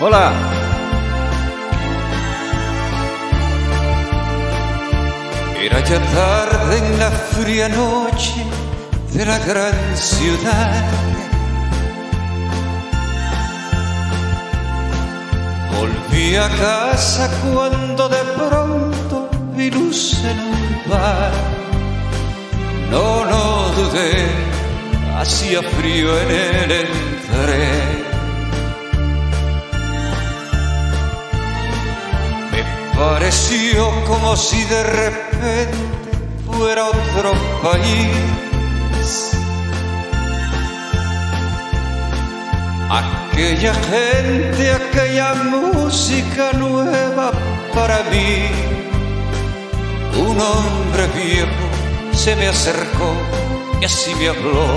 Hola. Era ya tarde en la fría noche de la gran ciudad. Volví a casa cuando de pronto vi luz en un bar. No dudé, hacía frío en él entré. Pareció como si de repente fuera otro país. Aquella gente, aquella música nueva para mí. Un hombre viejo se me acercó y así me habló.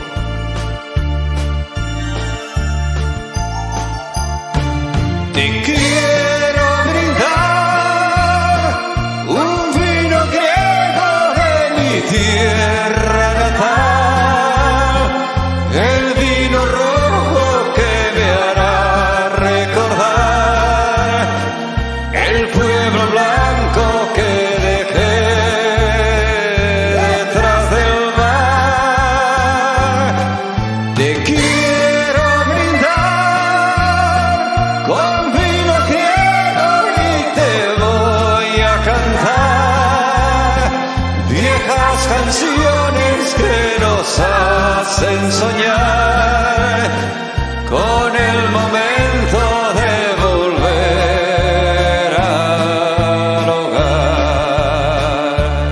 Te quiero brindar un vino griego de mi tierra natal, el vino rojo que me hará recordar el pueblo blanco que dejé detrás del mar. Te quiero brindar con vino griego y te voy a cantar viejas canciones que nos hacen soñar con el momento de volver al hogar.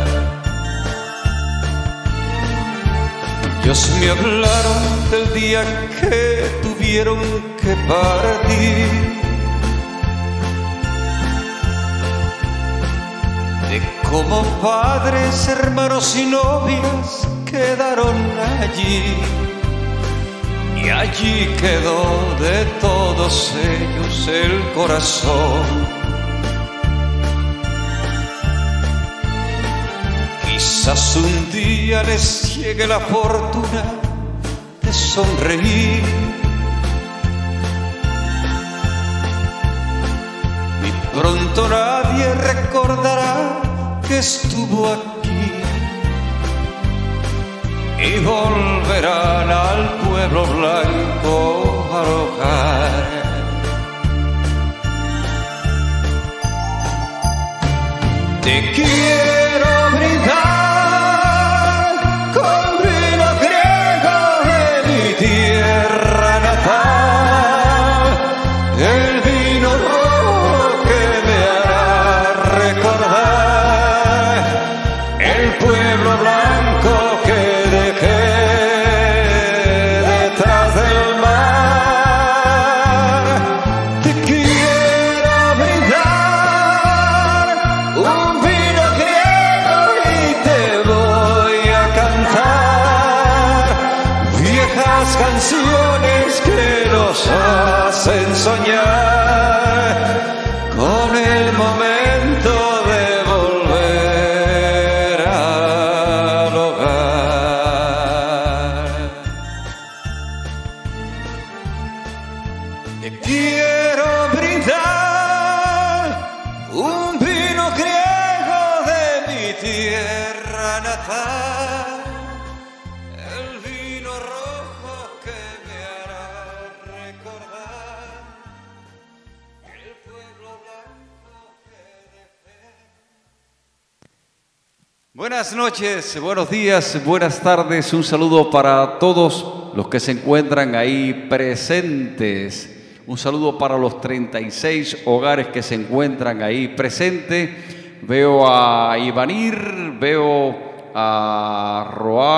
Ellos me hablaron del día que tuvieron que partir, de cómo padres, hermanos y novias quedaron allí. Y allí quedó de todos ellos el corazón. Quizás un día les llegue la fortuna de sonreír y pronto nadie recordará que estuvo aquí y volverán al pueblo blanco al hogar. Te quiero brindar con vino griego de mi tierra natal, el vino rojo que me hará recordar el pueblo blanco que dejé detrás del mar. Te quiero brindar un vino griego y te voy a cantar viejas canciones que nos hacen soñar con el momento de volver al hogar. Te quiero brindar un vino griego de mi tierra natal, el vino rojo que me hará recordar el pueblo blanco que dejé. Buenas noches, buenos días, buenas tardes. Un saludo para todos los que se encuentran ahí presentes. Un saludo para los 36 hogares que se encuentran ahí presentes. Veo a Ivanir, veo a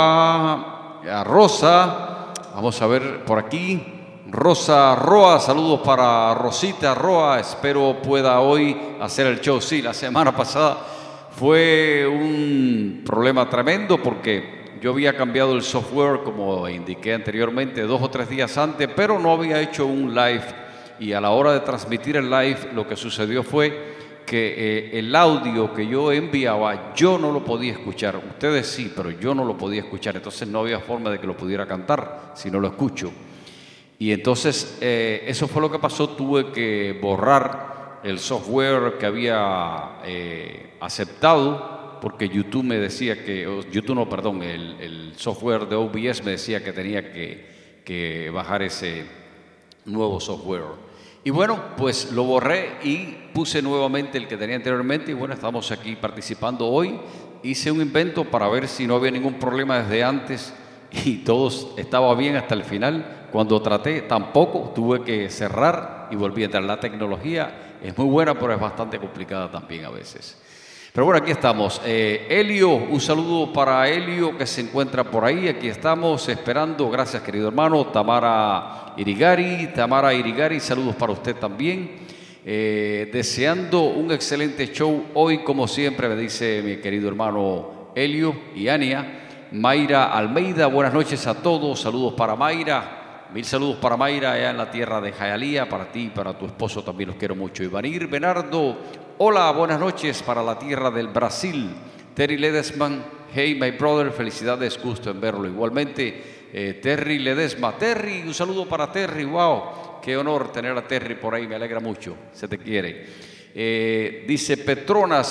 Rosa. Vamos a ver por aquí. Rosa Roa, saludos para Rosita Roa. Espero pueda hoy hacer el show. Sí, la semana pasada fue un problema tremendo porque yo había cambiado el software, como indiqué anteriormente, 2 o 3 días antes, pero no había hecho un live. Y a la hora de transmitir el live, lo que sucedió fue que el audio que yo enviaba, yo no lo podía escuchar. Ustedes sí, pero yo no lo podía escuchar. Entonces no había forma de que lo pudiera cantar si no lo escucho. Y entonces eso fue lo que pasó. Tuve que borrar el software que había aceptado, porque YouTube me decía que, YouTube no, perdón, el software de OBS me decía que tenía que bajar ese nuevo software. Y bueno, pues lo borré y puse nuevamente el que tenía anteriormente. Y bueno, estamos aquí participando hoy. Hice un invento para ver si no había ningún problema desde antes y todo estaba bien hasta el final. Cuando traté, tampoco, tuve que cerrar y volví a entrar. La tecnología es muy buena, pero es bastante complicada también a veces. Pero bueno, aquí estamos. Elio, un saludo para Elio que se encuentra por ahí. Aquí estamos esperando. Gracias, querido hermano. Tamara Irigari, saludos para usted también. Deseando un excelente show hoy, como siempre, me dice mi querido hermano Elio y Ania. Mayra Almeida, buenas noches a todos. Saludos para Mayra. Mil saludos para Mayra allá en la tierra de Hialeah, para ti y para tu esposo también los quiero mucho. Ivanir Bernardo, hola, buenas noches para la tierra del Brasil. Terry Ledesma, hey my brother, felicidades, gusto en verlo. Igualmente Terry Ledesma, Terry, un saludo para Terry, wow, qué honor tener a Terry por ahí, me alegra mucho, se te quiere. Dice Petronas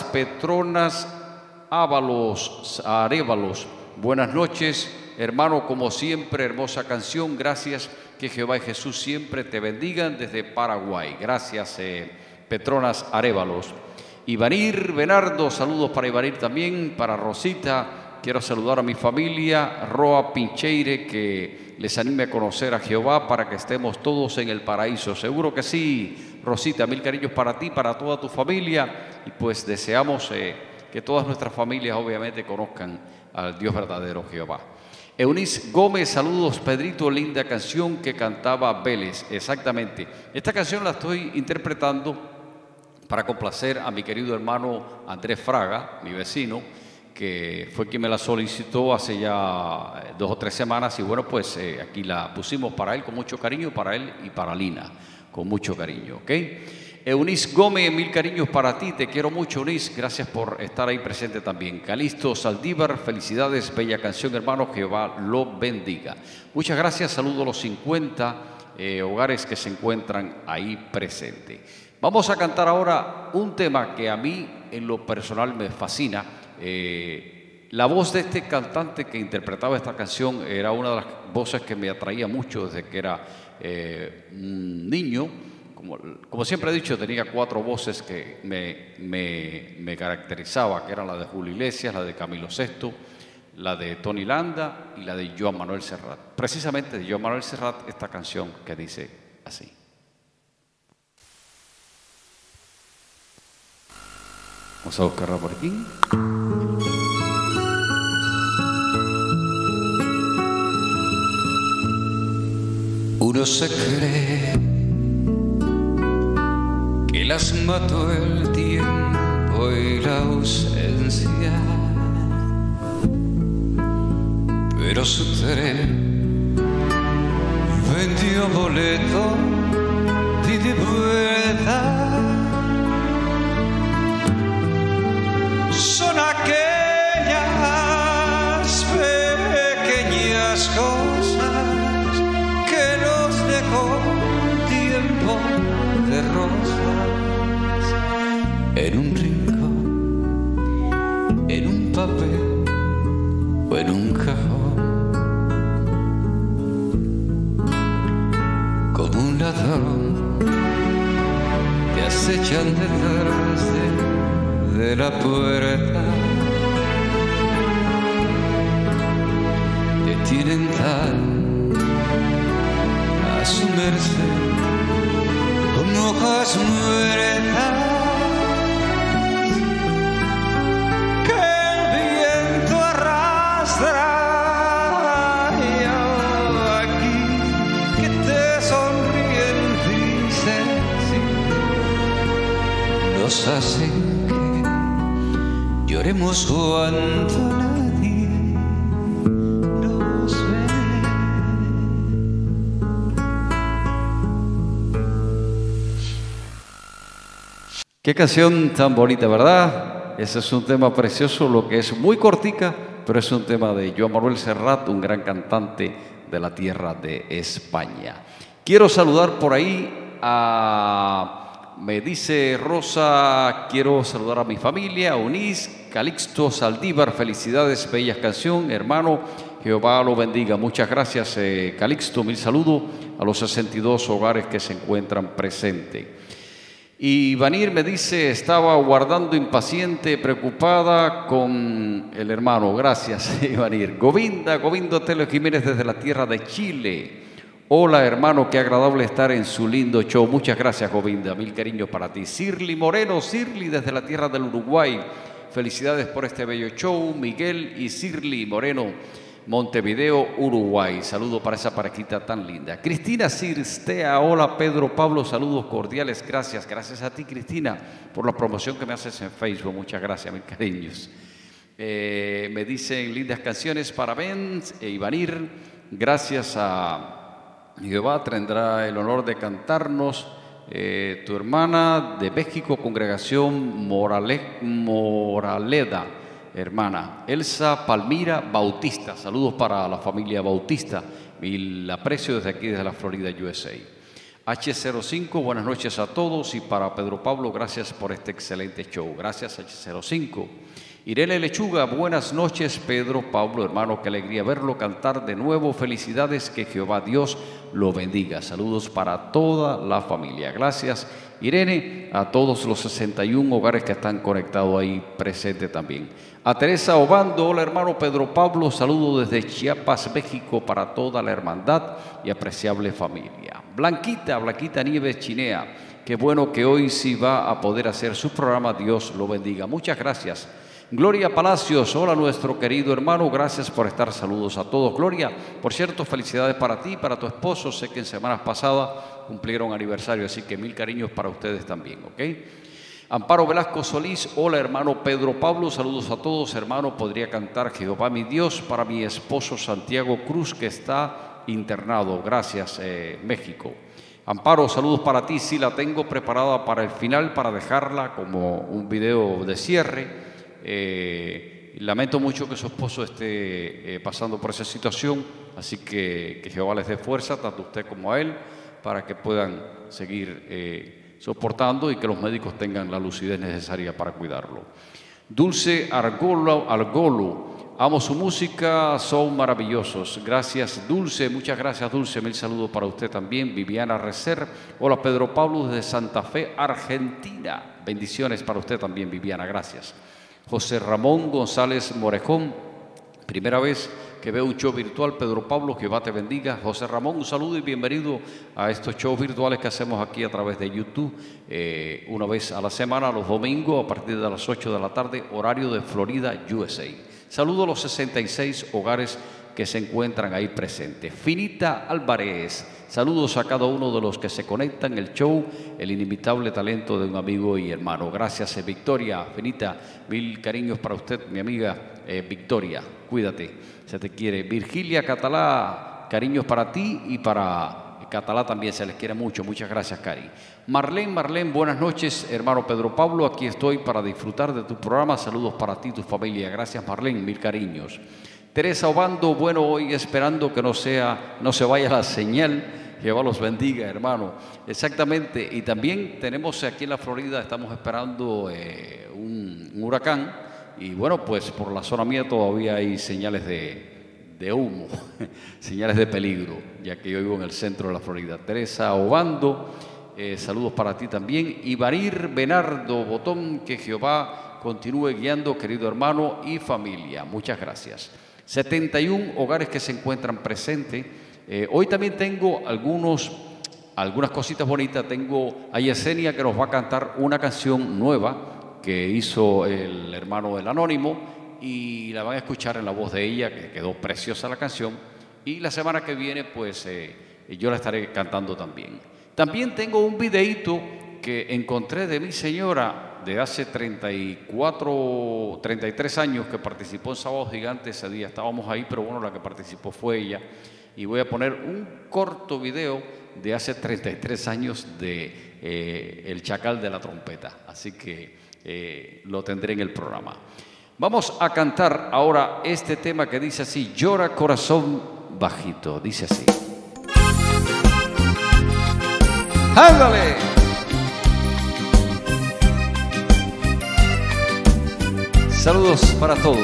Arévalos, buenas noches. Hermano, como siempre, hermosa canción, gracias, que Jehová y Jesús siempre te bendigan desde Paraguay. Gracias, Petronas Arévalos. Ivanir Bernardo, saludos para Ivanir también, para Rosita. Quiero saludar a mi familia, Roa Pincheire, que les anime a conocer a Jehová para que estemos todos en el paraíso. Seguro que sí, Rosita, mil cariños para ti, para toda tu familia. Y pues deseamos que todas nuestras familias obviamente conozcan al Dios verdadero Jehová. Eunice Gómez, saludos Pedrito, linda canción que cantaba Vélez, exactamente. Esta canción la estoy interpretando para complacer a mi querido hermano Andrés Fraga, mi vecino, que fue quien me la solicitó hace ya 2 o 3 semanas y bueno, pues aquí la pusimos para él con mucho cariño, para él y para Lina, con mucho cariño, ¿ok? Eunice Gómez, mil cariños para ti, te quiero mucho, Eunice, gracias por estar ahí presente también. Calixto Saldívar, felicidades, bella canción, hermano, Jehová lo bendiga. Muchas gracias, saludo a los 50 hogares que se encuentran ahí presentes. Vamos a cantar ahora un tema que a mí en lo personal me fascina. La voz de este cantante que interpretaba esta canción era una de las voces que me atraía mucho desde que era un niño. Como siempre he dicho, tenía 4 voces que me caracterizaba, que eran la de Julio Iglesias, la de Camilo VI, la de Tony Landa y la de Joan Manuel Serrat. Precisamente de Joan Manuel Serrat esta canción que dice así. Vamos a buscarla por aquí. Uno se cree que las mató el tiempo y la ausencia, pero su tren vendió boleto y de vuelta. Son aquellas pequeñas cosas que nos dejó tiempo de rosas en un rincón, en un papel o en un cajón, como un ladrón que acechan detrás de la puerta. Te tienen tan a su merced con hojas muertas que el viento arrastra. Y aquí que te sonríen dicen sí, nos hacen que lloremos cuando nadie nos ve. Qué canción tan bonita, ¿verdad? Ese es un tema precioso, lo que es muy cortica, pero es un tema de Joan Manuel Serrat, un gran cantante de la tierra de España. Quiero saludar por ahí me dice Rosa, quiero saludar a mi familia, Eunice, Calixto, Saldívar, felicidades, bellas canción, hermano, Jehová lo bendiga. Muchas gracias, Calixto, mil saludos a los 62 hogares que se encuentran presentes. Y Vanir me dice, estaba guardando impaciente, preocupada con el hermano. Gracias, Vanir. Govindo Telo Jiménez desde la tierra de Chile. Hola, hermano, qué agradable estar en su lindo show. Muchas gracias, Govinda. Mil cariños para ti. Sirli Moreno, Sirli desde la tierra del Uruguay. Felicidades por este bello show. Miguel y Sirli Moreno, Montevideo, Uruguay. Saludo para esa parejita tan linda. Cristina Cirstea, hola Pedro Pablo, saludos cordiales, gracias. Gracias a ti, Cristina, por la promoción que me haces en Facebook. Muchas gracias, mis cariños. Me dicen lindas canciones para Ben e Ivanir. Gracias a Jehová, tendrá el honor de cantarnos tu hermana de México, congregación Moraleda. Hermana Elsa Palmira Bautista, saludos para la familia Bautista, mil aprecio desde aquí, desde la Florida, USA. H05, buenas noches a todos, y para Pedro Pablo, gracias por este excelente show. Gracias, H05. Irene Lechuga, buenas noches, Pedro Pablo, hermano, qué alegría verlo cantar de nuevo. Felicidades, que Jehová Dios lo bendiga. Saludos para toda la familia. Gracias, Irene, a todos los 61 hogares que están conectados ahí presentes también. A Teresa Obando, hola hermano Pedro Pablo, saludo desde Chiapas, México, para toda la hermandad y apreciable familia. Blanquita Nieves Chinea, qué bueno que hoy sí va a poder hacer su programa, Dios lo bendiga. Muchas gracias. Gloria Palacios, hola nuestro querido hermano, gracias por estar, saludos a todos. Gloria, por cierto, felicidades para ti, para tu esposo, sé que en semanas pasadas cumplieron aniversario, así que mil cariños para ustedes también, ¿ok? Amparo Velasco Solís, hola hermano Pedro Pablo, saludos a todos, hermano, podría cantar Jehová mi Dios para mi esposo Santiago Cruz, que está internado, gracias, México. Amparo, saludos para ti, sí la tengo preparada para el final, para dejarla como un video de cierre. Lamento mucho que su esposo esté pasando por esa situación, así que Jehová les dé fuerza, tanto a usted como a él, para que puedan seguir soportando y que los médicos tengan la lucidez necesaria para cuidarlo. Dulce Argolo, amo su música, son maravillosos. Gracias, Dulce, muchas gracias, Dulce. Mil saludos para usted también. Viviana Recer, hola Pedro Pablo desde Santa Fe, Argentina. Bendiciones para usted también, Viviana, gracias. José Ramón González Morejón, primera vez que veo un show virtual. Pedro Pablo, Jehová te bendiga. José Ramón, un saludo y bienvenido a estos shows virtuales que hacemos aquí a través de YouTube, una vez a la semana, los domingos, a partir de las 8 de la tarde, horario de Florida, USA. Saludo a los 66 hogares que se encuentran ahí presentes. Finita Álvarez, saludos a cada uno de los que se conectan. El show, el inimitable talento de un amigo y hermano. Gracias, Victoria. Finita, mil cariños para usted, mi amiga Victoria. Cuídate, se te quiere. Virgilia Catalá, cariños para ti y para Catalá también, se les quiere mucho. Muchas gracias, Cari. Marlene, buenas noches, hermano Pedro Pablo. Aquí estoy para disfrutar de tu programa. Saludos para ti y tu familia. Gracias, Marlene, mil cariños. Teresa Obando, bueno, hoy esperando que no se vaya la señal. Jehová los bendiga, hermano. Exactamente. Y también tenemos aquí en la Florida, estamos esperando un huracán. Y bueno, pues por la zona mía todavía hay señales de humo, señales de peligro, ya que yo vivo en el centro de la Florida. Teresa Obando, saludos para ti también. Ivanir Benardo Botón, que Jehová continúe guiando, querido hermano y familia. Muchas gracias. 71 hogares que se encuentran presentes. Hoy también tengo algunas cositas bonitas. Tengo a Yesenia, que nos va a cantar una canción nueva que hizo el hermano del Anónimo, y la van a escuchar en la voz de ella, que quedó preciosa la canción. Y la semana que viene, pues yo la estaré cantando también. También tengo un videíto que encontré de mi señora de hace 33 años, que participó en Sábado Gigante. Ese día estábamos ahí, pero bueno, la que participó fue ella. Y voy a poner un corto video de hace 33 años de El Chacal de la Trompeta. Así que lo tendré en el programa. Vamos a cantar ahora este tema que dice así: Llora corazón bajito. Dice así. ¡Ándale! Saludos para todos.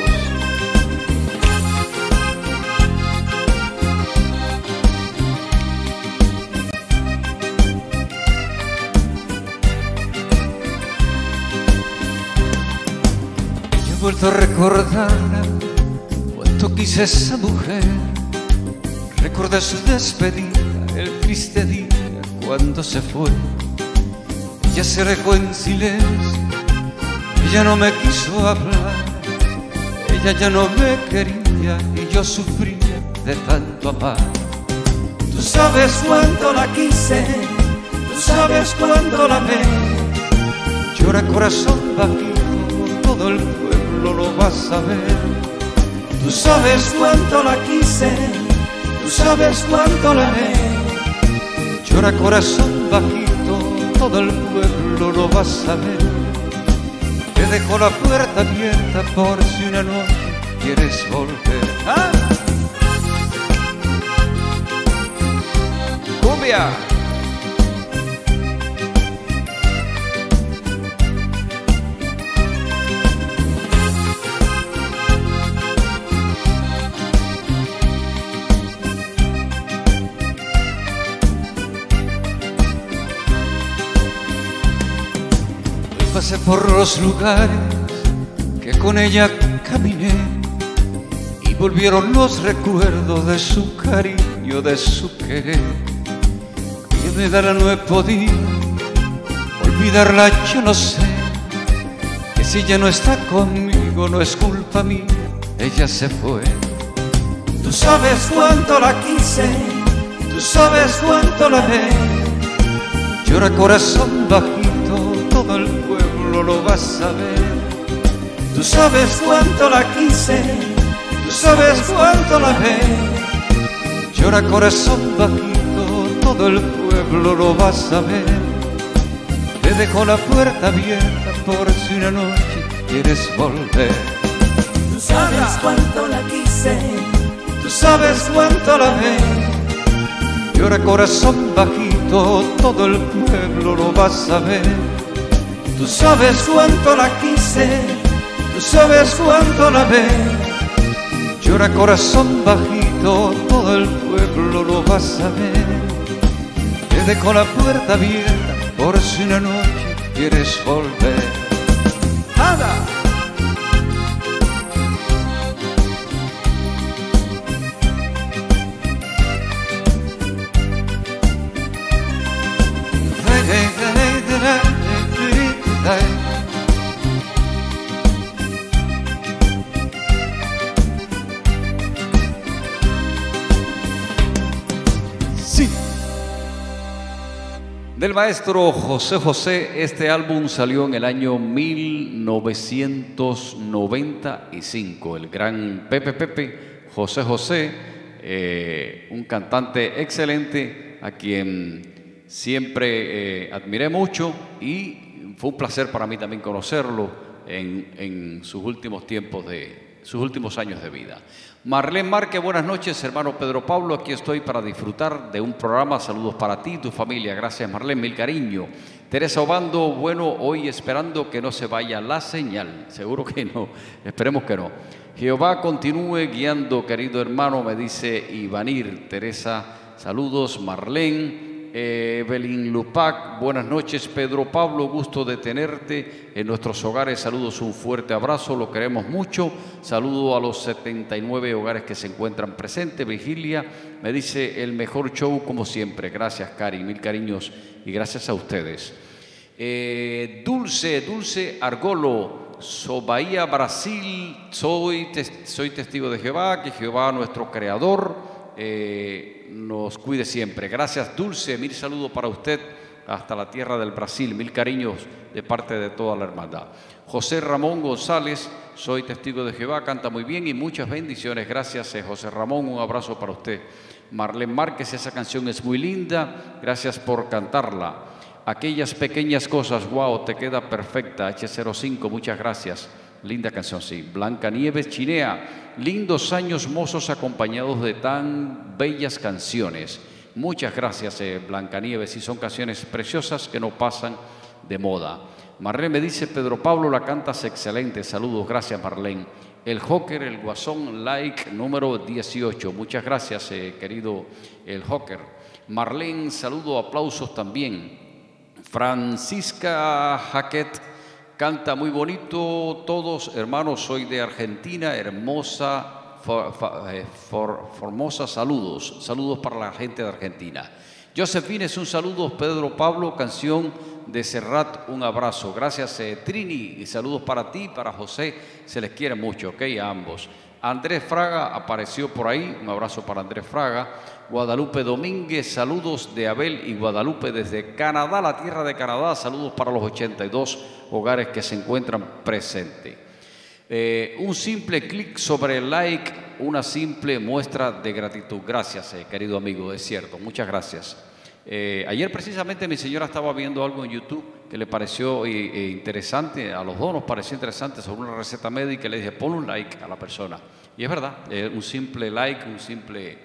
He vuelto a recordarla, cuánto quise a esa mujer. Recordé su despedida, el triste día cuando se fue. Ella se alejó en silencio, ella no me quiso hablar, ella ya no me quería y yo sufría de tanto amar. Tú sabes cuánto la quise, tú sabes cuánto la amé. Llora corazón bajito, todo el pueblo lo va a saber. Tú sabes cuánto la quise, tú sabes cuánto la amé. Llora corazón bajito, todo el pueblo lo va a saber. Te dejo la puerta abierta por si una noche quieres volver. ¡Ah! ¡Cumbia! Pasé por los lugares que con ella caminé y volvieron los recuerdos de su cariño, de su querer. Y de darla no he podido olvidarla, yo no sé, que si ella no está conmigo no es culpa mía, ella se fue. Tú sabes cuánto la quise, tú sabes cuánto la amé. Llora corazón bajito, todo el pueblo lo va a saber. Tú sabes cuánto la quise, tú sabes cuánto la amé. Llora corazón bajito, todo el pueblo lo va a saber. Te dejo la puerta abierta por si una noche quieres volver. Tú sabes cuánto la quise, tú sabes cuánto la amé. Llora corazón bajito, todo el pueblo lo va a saber. Tú sabes cuánto la quise, tú sabes cuánto la amé. Llora corazón bajito, todo el pueblo lo va a saber. Te dejo la puerta abierta por si una noche quieres volver. ¡Anda! Sí. Del maestro José José, este álbum salió en el año 1995. El gran Pepe José José, un cantante excelente a quien siempre admiré mucho y fue un placer para mí también conocerlo en sus últimos tiempos sus últimos años de vida. Marlene Márquez, buenas noches, hermano Pedro Pablo, aquí estoy para disfrutar de un programa. Saludos para ti y tu familia. Gracias, Marlene, mil cariño. Teresa Obando, bueno, hoy esperando que no se vaya la señal. Seguro que no, esperemos que no. Jehová continúe guiando, querido hermano, me dice Ivanir. Teresa, saludos, Marlene. Evelyn Lupac, buenas noches, Pedro Pablo, gusto de tenerte en nuestros hogares. Saludos, un fuerte abrazo, lo queremos mucho. Saludo a los 79 hogares que se encuentran presentes. Virgilia me dice el mejor show como siempre. Gracias, Cari, mil cariños y gracias a ustedes. Dulce Argolo, Bahía, Brasil, soy testigo de Jehová, que Jehová nuestro creador nos cuide siempre. Gracias, Dulce, mil saludos para usted hasta la tierra del Brasil, mil cariños de parte de toda la hermandad. José Ramón González, soy testigo de Jehová, canta muy bien y muchas bendiciones. Gracias, José Ramón, un abrazo para usted. Marlene Márquez, esa canción es muy linda, gracias por cantarla. Aquellas pequeñas cosas, wow, te queda perfecta. H05, muchas gracias. Linda canción, sí. Blanca Nieves Chinea, lindos años mozos acompañados de tan bellas canciones. Muchas gracias, Blancanieves. Sí, son canciones preciosas que no pasan de moda. Marlene me dice, Pedro Pablo, la cantas excelente. Saludos, gracias, Marlene. El Joker, el Guasón, like número 18. Muchas gracias, querido el Joker. Marlene, saludo, aplausos también. Francisca Jaquet, canta muy bonito. Todos, hermanos, soy de Argentina, hermosa, Formosa, saludos. Saludos para la gente de Argentina. Josefines, un saludo. Pedro Pablo, canción de Serrat, un abrazo. Gracias, Trini, y saludos para ti, para José, se les quiere mucho, ok, a ambos. Andrés Fraga apareció por ahí, un abrazo para Andrés Fraga. Guadalupe Domínguez, saludos de Abel y Guadalupe desde Canadá, la tierra de Canadá. Saludos para los 82 hogares que se encuentran presentes. Un simple clic sobre el like, una simple muestra de gratitud. Gracias, querido amigo, es cierto, muchas gracias. Ayer precisamente mi señora estaba viendo algo en YouTube que le pareció interesante, a los dos nos pareció interesante, sobre una receta médica, y le dije, pon un like a la persona. Y es verdad, un simple like, un simple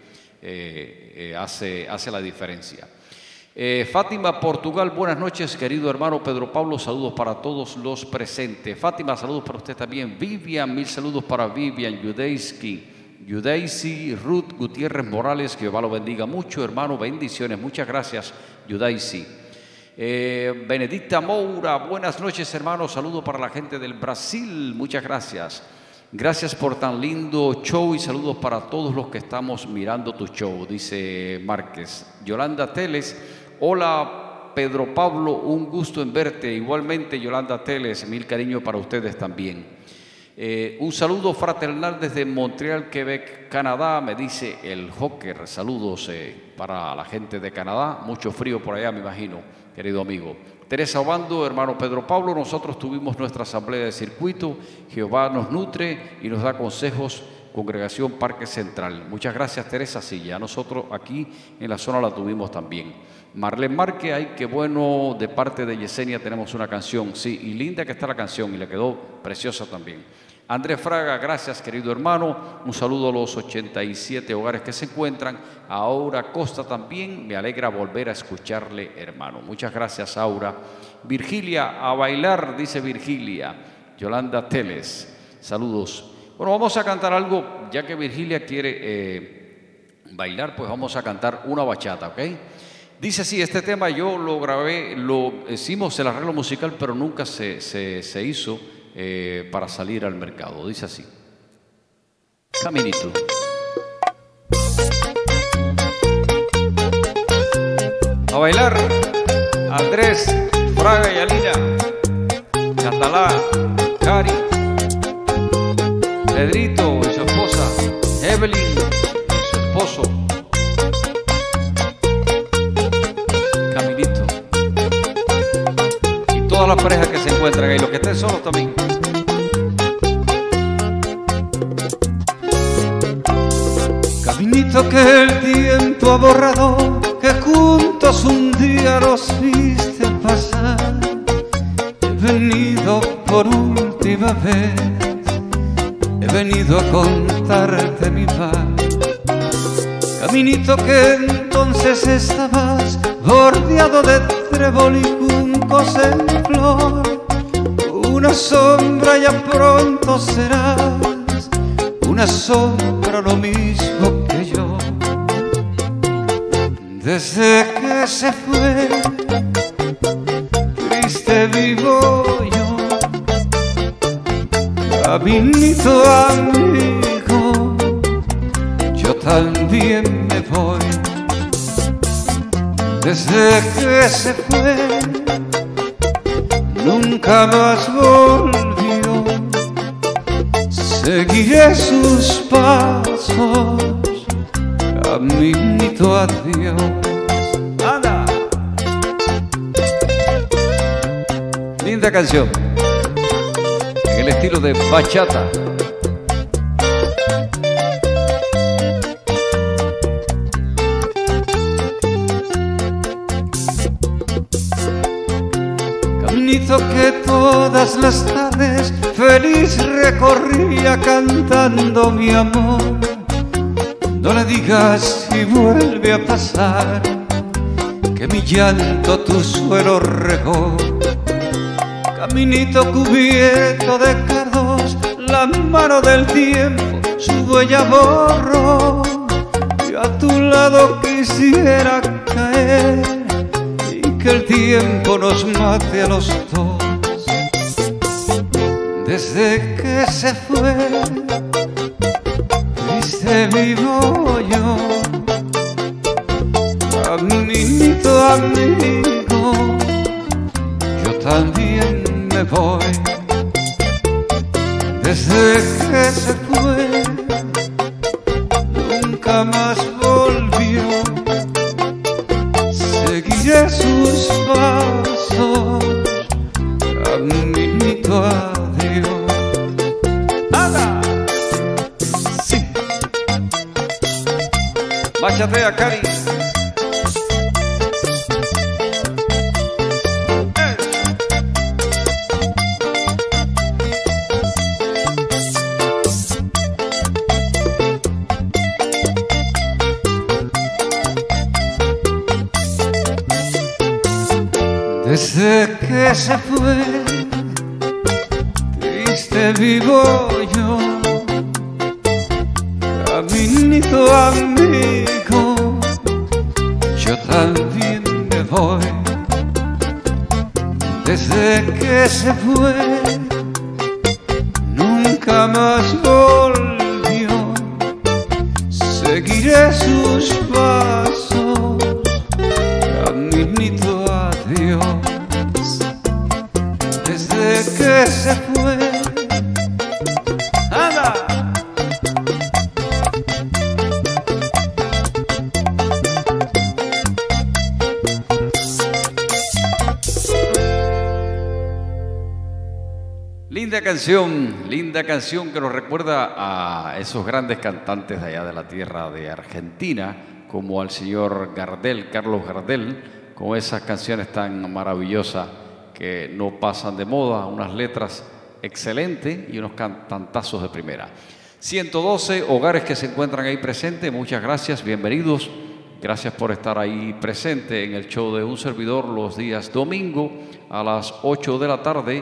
hace la diferencia. Fátima, Portugal, buenas noches, querido hermano Pedro Pablo, saludos para todos los presentes. Fátima, saludos para usted también. Vivian, mil saludos para Vivian, Yudaisi, Ruth Gutiérrez Morales, que Jehová lo bendiga mucho, hermano, bendiciones, muchas gracias, Yudaisi. Benedicta Moura, buenas noches, hermano, saludos para la gente del Brasil, muchas gracias. Gracias por tan lindo show y saludos para todos los que estamos mirando tu show, dice Márquez. Yolanda Teles, hola Pedro Pablo, un gusto en verte. Igualmente, Yolanda Teles, mil cariños para ustedes también. Un saludo fraternal desde Montreal, Quebec, Canadá, me dice el Joker. Saludos para la gente de Canadá, mucho frío por allá me imagino, querido amigo. Teresa Obando, hermano Pedro Pablo, nosotros tuvimos nuestra asamblea de circuito, Jehová nos nutre y nos da consejos, Congregación Parque Central. Muchas gracias, Teresa, sí, ya nosotros aquí en la zona la tuvimos también. Marlene Márquez, ay, qué bueno, de parte de Yesenia tenemos una canción, sí, y linda que está la canción y le quedó preciosa también. Andrés Fraga, gracias, querido hermano, un saludo a los 87 hogares que se encuentran. A Aura Costa también, me alegra volver a escucharle, hermano. Muchas gracias, Aura. Virgilia, a bailar, dice Virgilia. Yolanda Teles, saludos. Bueno, vamos a cantar algo, ya que Virgilia quiere bailar, pues vamos a cantar una bachata, ¿ok? Dice así, este tema yo lo grabé, lo hicimos el arreglo musical, pero nunca se hizo para salir al mercado. Dice así. Caminito. A bailar, Andrés, Fraga y Alina, Catalá, Cari, Pedrito y su esposa, Evelyn y su esposo. Caminito. Y todas las parejas que se encuentran ahí, los que estén solos también. Caminito que el tiempo ha borrado, que juntos un día nos viste pasar. He venido por última vez, he venido a contarte mi paz. Caminito que entonces estabas bordeado de trébol y juncos en flor. Una sombra ya pronto serás, una sombra lo mismo que yo. Desde que se fue, triste vivo yo. Caminito amigo, yo también me voy. Desde que se fue, nunca más volvió. Seguiré sus pasos, caminito adiós. ¡Anda! Linda canción, en el estilo de bachata. Caminito que todas las tardes feliz recorría cantando mi amor. No le digas si vuelve a pasar que mi llanto tu suelo regó. Caminito cubierto de cardos, la mano del tiempo su huella borró. Yo a tu lado quisiera caer y que el tiempo nos mate a los dos. Desde que se fue, triste vivo yo. Caminito amigo, yo también me voy. Desde que se fue, nunca más volvió. Seguiré sus pasos, caminito adiós. ¡Anda! Sí. Machatea, Cari. Desde que se fue, triste vivo yo. Caminito amigo, yo también me voy. Desde que se fue, nunca más volvió. Seguiré sus pasos, caminito adiós. Desde que se fue, ¡anda! Linda canción que nos recuerda a esos grandes cantantes de allá de la tierra de Argentina, como al señor Gardel, Carlos Gardel, con esas canciones tan maravillosas que no pasan de moda, unas letras excelentes y unos cantazos de primera. 112 hogares que se encuentran ahí presentes, muchas gracias, bienvenidos. Gracias por estar ahí presente en el show de un servidor los días domingo a las 8 de la tarde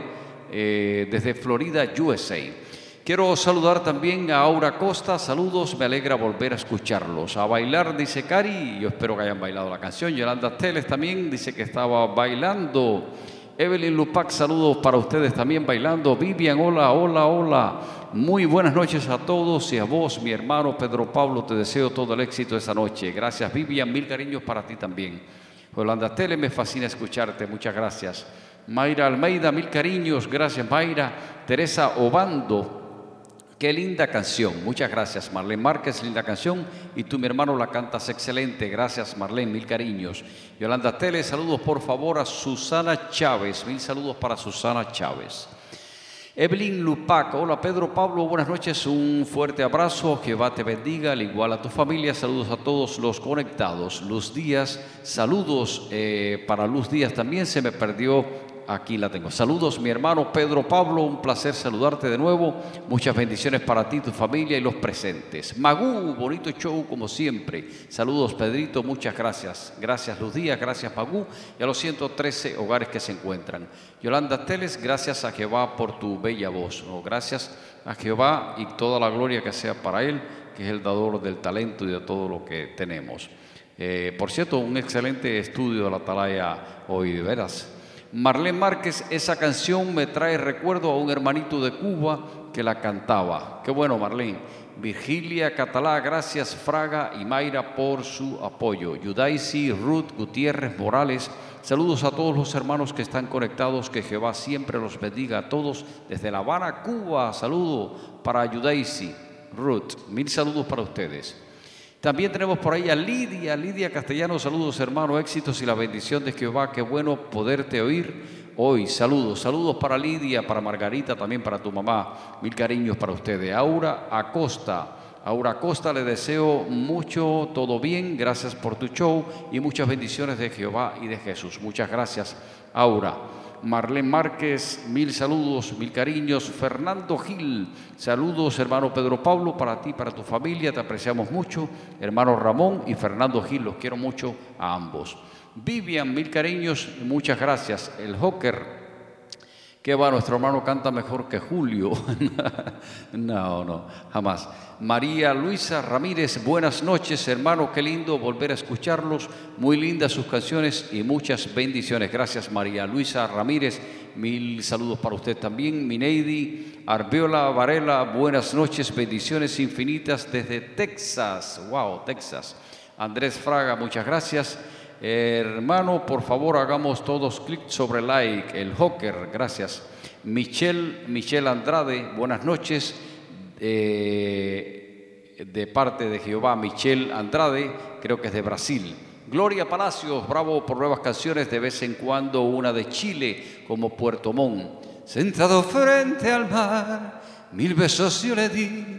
desde Florida, USA. Quiero saludar también a Aura Costa, saludos, me alegra volver a escucharlos. A bailar, dice Cari, yo espero que hayan bailado la canción. Yolanda Teles también dice que estaba bailando. Evelyn Lupac, saludos para ustedes también bailando. Vivian, hola, hola, hola. Muy buenas noches a todos y a vos, mi hermano Pedro Pablo, te deseo todo el éxito esa noche. Gracias, Vivian, mil cariños para ti también. Yolanda Teles, me fascina escucharte, muchas gracias. Mayra Almeida, mil cariños, gracias Mayra. Teresa Obando, qué linda canción, muchas gracias. Marlene Márquez, linda canción. Y tú, mi hermano, la cantas excelente, gracias Marlene, mil cariños. Yolanda Tele, saludos por favor a Susana Chávez, mil saludos para Susana Chávez. Evelyn Lupac, hola Pedro Pablo, buenas noches, un fuerte abrazo, Jehová te bendiga, al igual a tu familia, saludos a todos los conectados. Luz Díaz, saludos para Luz Díaz también, se me perdió. Aquí la tengo. Saludos, mi hermano Pedro Pablo, un placer saludarte de nuevo. Muchas bendiciones para ti, tu familia y los presentes. Magú, bonito show como siempre. Saludos, Pedrito, muchas gracias. Gracias, Luz Díaz, gracias, Magú. Y a los 113 hogares que se encuentran. Yolanda Teles, gracias a Jehová por tu bella voz. ¿No? Gracias a Jehová y toda la gloria que sea para Él, que es el dador del talento y de todo lo que tenemos. Por cierto, un excelente estudio de la Atalaya hoy, de veras. Marlene Márquez, esa canción me trae recuerdo a un hermanito de Cuba que la cantaba. Qué bueno, Marlene. Virgilia Catalá, gracias Fraga y Mayra por su apoyo. Yudaisi, Ruth Gutiérrez Morales, saludos a todos los hermanos que están conectados, que Jehová siempre los bendiga a todos. Desde La Habana, Cuba, saludo para Yudaisi, Ruth, mil saludos para ustedes. También tenemos por ahí a Lidia Castellano, saludos hermano, éxitos y la bendición de Jehová, qué bueno poderte oír hoy, saludos para Lidia, para Margarita, también para tu mamá, mil cariños para ustedes. Aura Acosta, le deseo mucho, todo bien, gracias por tu show y muchas bendiciones de Jehová y de Jesús, muchas gracias Aura. Marlene Márquez, mil saludos, mil cariños. Fernando Gil, saludos hermano Pedro Pablo, para ti, para tu familia, te apreciamos mucho. Hermano Ramón y Fernando Gil, los quiero mucho a ambos. Vivian, mil cariños, muchas gracias. El Joker, que va, nuestro hermano canta mejor que Julio. No, jamás. María Luisa Ramírez, buenas noches, hermano, qué lindo volver a escucharlos. Muy lindas sus canciones y muchas bendiciones. Gracias, María Luisa Ramírez. Mil saludos para usted también. Mineidi Arbeola Varela, buenas noches, bendiciones infinitas desde Texas. Wow, Texas. Andrés Fraga, muchas gracias. Hermano, por favor, hagamos todos clic sobre like. El Joker, gracias. Michelle Andrade, buenas noches. De parte de Jehová, Michelle Andrade, creo que es de Brasil. Gloria Palacios, bravo por nuevas canciones, de vez en cuando una de Chile, como Puerto Montt. Sentado frente al mar, mil besos yo le di.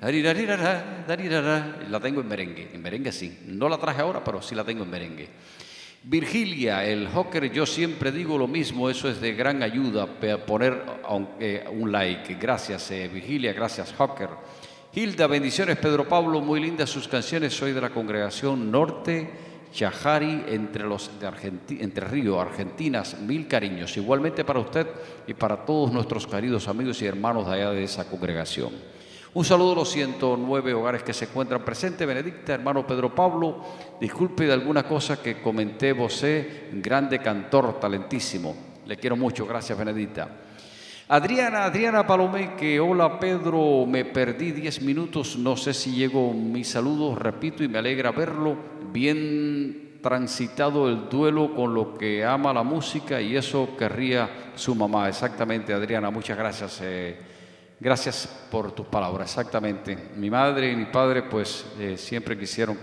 La tengo en merengue sí. No la traje ahora, pero sí la tengo en merengue. Virgilia, el Joker, yo siempre digo lo mismo, eso es de gran ayuda, poner un like. Gracias, Virgilia, gracias, Joker. Hilda, bendiciones, Pedro Pablo, muy lindas sus canciones, soy de la congregación Norte Chajari, Entre Río, Argentinas, mil cariños. Igualmente para usted y para todos nuestros queridos amigos y hermanos de allá de esa congregación. Un saludo a los 109 hogares que se encuentran presentes. Benedicta, hermano Pedro Pablo, disculpe de alguna cosa que comenté, vosé, grande cantor, talentísimo. Le quiero mucho, gracias Benedicta. Adriana Palomé, que hola Pedro, me perdí 10 minutos, no sé si llegó mi saludo, repito, y me alegra verlo. Bien transitado el duelo con lo que ama la música y eso querría su mamá. Exactamente, Adriana, muchas gracias. Gracias por tus palabras, exactamente. Mi madre y mi padre pues siempre quisieron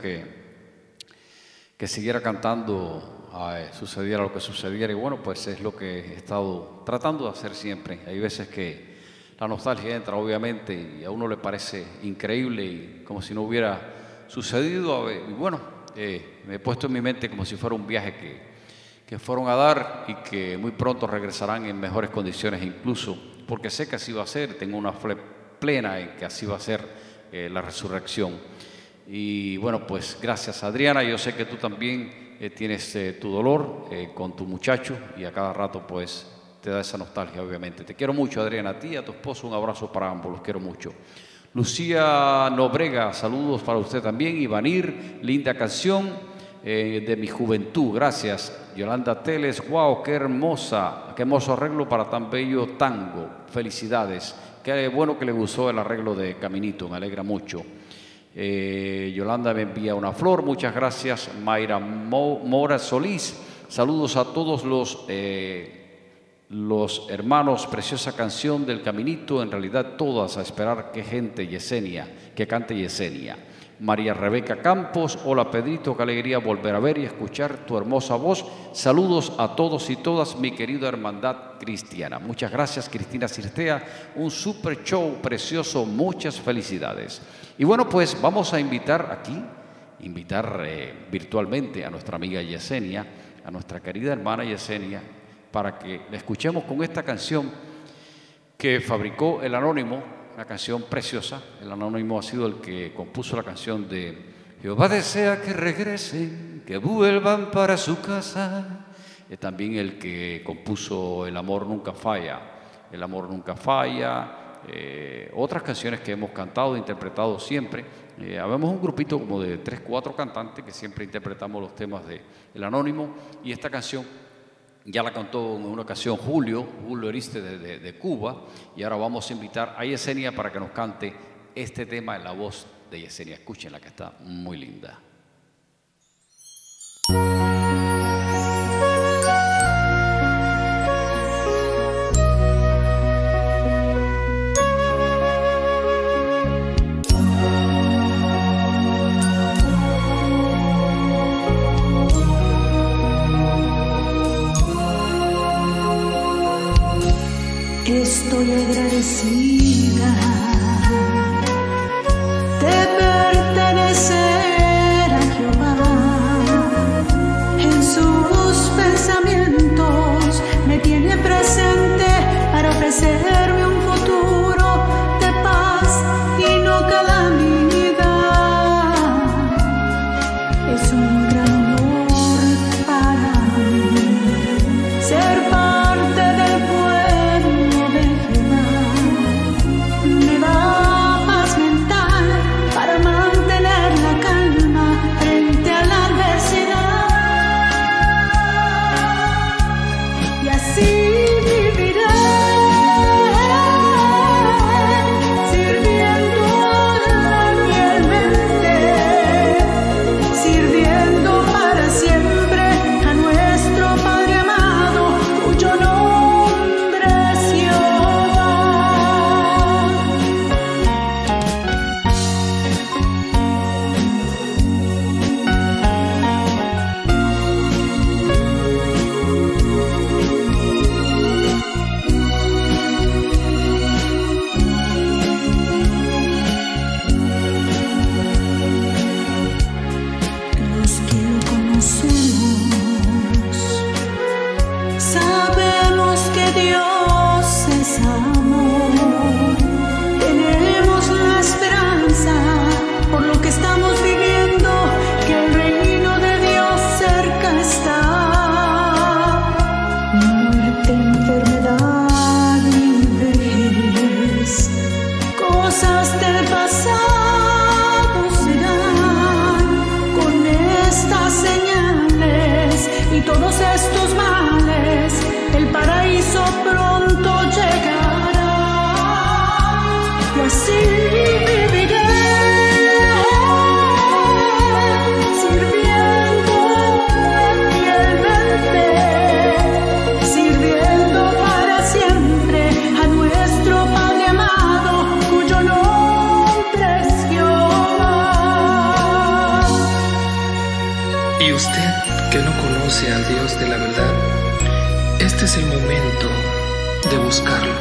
que siguiera cantando, sucediera lo que sucediera y bueno, pues es lo que he estado tratando de hacer siempre. Hay veces que la nostalgia entra obviamente y a uno le parece increíble y como si no hubiera sucedido y bueno, me he puesto en mi mente como si fuera un viaje que fueron a dar y que muy pronto regresarán en mejores condiciones incluso, porque sé que así va a ser, tengo una fe plena en que así va a ser la resurrección. Y bueno, pues gracias Adriana, yo sé que tú también tienes tu dolor con tu muchacho y a cada rato pues te da esa nostalgia obviamente. Te quiero mucho Adriana, a ti y a tu esposo un abrazo para ambos, los quiero mucho. Lucía Nobrega, saludos para usted también. Ivanir, linda canción. De mi juventud, gracias. Yolanda Teles, wow, qué hermoso arreglo para tan bello tango, felicidades. Qué bueno que le gustó el arreglo de Caminito, me alegra mucho. Yolanda me envía una flor, muchas gracias. Mayra Mora Solís, saludos a todos los hermanos, preciosa canción del Caminito, en realidad todas, a esperar que cante Yesenia. María Rebeca Campos, hola Pedrito, qué alegría volver a ver y escuchar tu hermosa voz. Saludos a todos y todas, mi querida hermandad cristiana. Muchas gracias, Cristina Cirtea, un super show precioso, muchas felicidades. Y bueno, pues vamos a invitar virtualmente a nuestra amiga Yesenia, a nuestra querida hermana Yesenia, para que la escuchemos con esta canción que fabricó el Anónimo. Una canción preciosa. El Anónimo ha sido el que compuso la canción de Jehová desea que regresen, que vuelvan para su casa. Es también el que compuso El amor nunca falla. El amor nunca falla. Otras canciones que hemos cantado e interpretado siempre. Habemos un grupito como de 3, 4 cantantes que siempre interpretamos los temas de El Anónimo. Y esta canción ya la cantó en una ocasión Julio Eriste de Cuba, y ahora vamos a invitar a Yesenia para que nos cante este tema en la voz de Yesenia. Escúchenla, que está muy linda. Estoy agradecida de pertenecer a Jehová. En sus pensamientos me tiene presente. ofrecerme un futuro de paz y no calamidad. Es un gran honor para mí ser parte del pueblo de Jehová. Me da paz mental para mantener la calma frente a la adversidad. Y así viviré, sirviendo fielmente, sirviendo para siempre a nuestro Padre amado, cuyo nombre es Jehová. Los que lo conocemos sabemos que Dios es amor. Tenemos la esperanza por lo que estamos viviendo, que el reino de Dios cerca está. Muerte, enfermedad y vejez, cosas del pasado serán. Con estas señales y todos estos males, el paraíso pronto llegará. Y así viviré, sirviendo fielmente, sirviendo para siempre a nuestro Padre amado, cuyo nombre es Jehová. Y usted que no conoce al Dios de la verdad, este es el momento de buscarlo.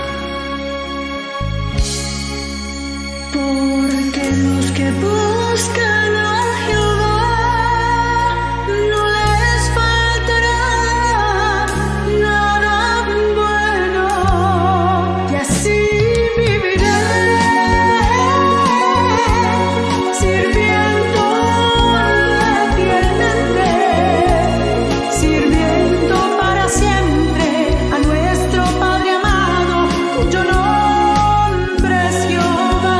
Porque los que buscan a Jehová no les faltará nada bueno. Y así viviré, sirviendo fielmente, sirviendo para siempre a nuestro Padre amado, cuyo nombre es Jehová.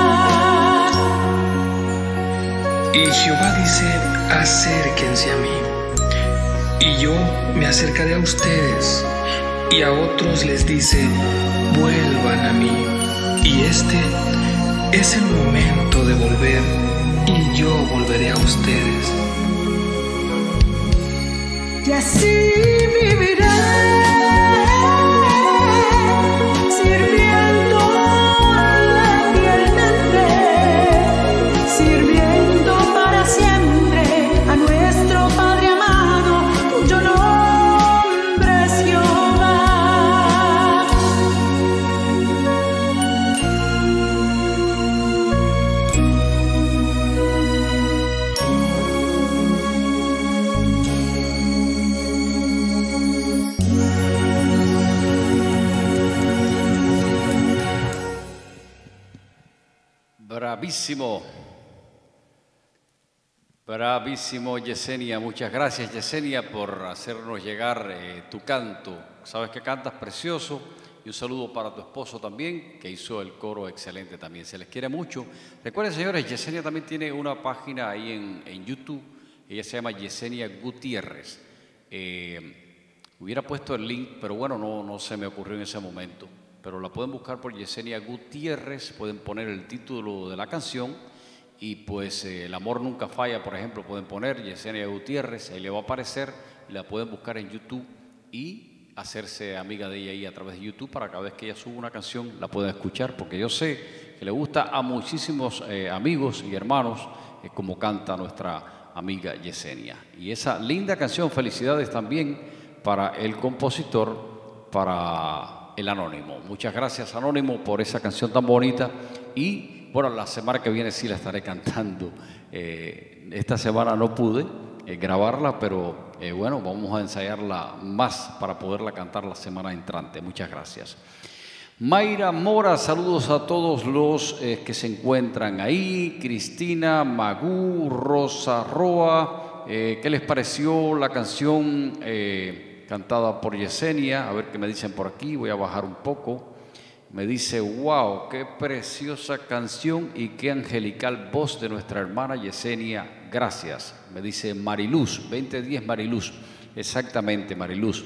Y Jehová dice: acérquense a mí, y yo me acercaré a ustedes. Y a otros les dice: vuelvan a mí. Y este es el momento de volver, y yo volveré a ustedes. Y así viviré, sirviendo fielmente, sirviendo para siempre a nuestro Padre amado, cuyo nombre es Jehová. Bravísimo, bravísimo, Yesenia. Muchas gracias, Yesenia, por hacernos llegar tu canto. Sabes que cantas precioso. Y un saludo para tu esposo también, que hizo el coro excelente también. Se les quiere mucho. Recuerden, señores, Yesenia también tiene una página ahí en YouTube. Ella se llama Yesenia Gutiérrez. Hubiera puesto el link, pero bueno, no se me ocurrió en ese momento. Pero la pueden buscar por Yesenia Gutiérrez, pueden poner el título de la canción y pues El amor nunca falla, por ejemplo, pueden poner Yesenia Gutiérrez, ahí le va a aparecer, y la pueden buscar en YouTube y hacerse amiga de ella ahí a través de YouTube para cada vez que ella suba una canción la puedan escuchar, porque yo sé que le gusta a muchísimos amigos y hermanos como canta nuestra amiga Yesenia. Y esa linda canción, felicidades también para el compositor, para el Anónimo. Muchas gracias, Anónimo, por esa canción tan bonita. Y bueno, la semana que viene sí la estaré cantando. Esta semana no pude grabarla, pero bueno, vamos a ensayarla más para poderla cantar la semana entrante. Muchas gracias. Mayra Mora, saludos a todos los que se encuentran ahí. Cristina, Magú, Rosa Roa. ¿Qué les pareció la canción cantada por Yesenia? A ver qué me dicen por aquí. Voy a bajar un poco. Me dice, wow, qué preciosa canción y qué angelical voz de nuestra hermana Yesenia. Gracias. Me dice Mariluz, 2010 Mariluz. Exactamente, Mariluz.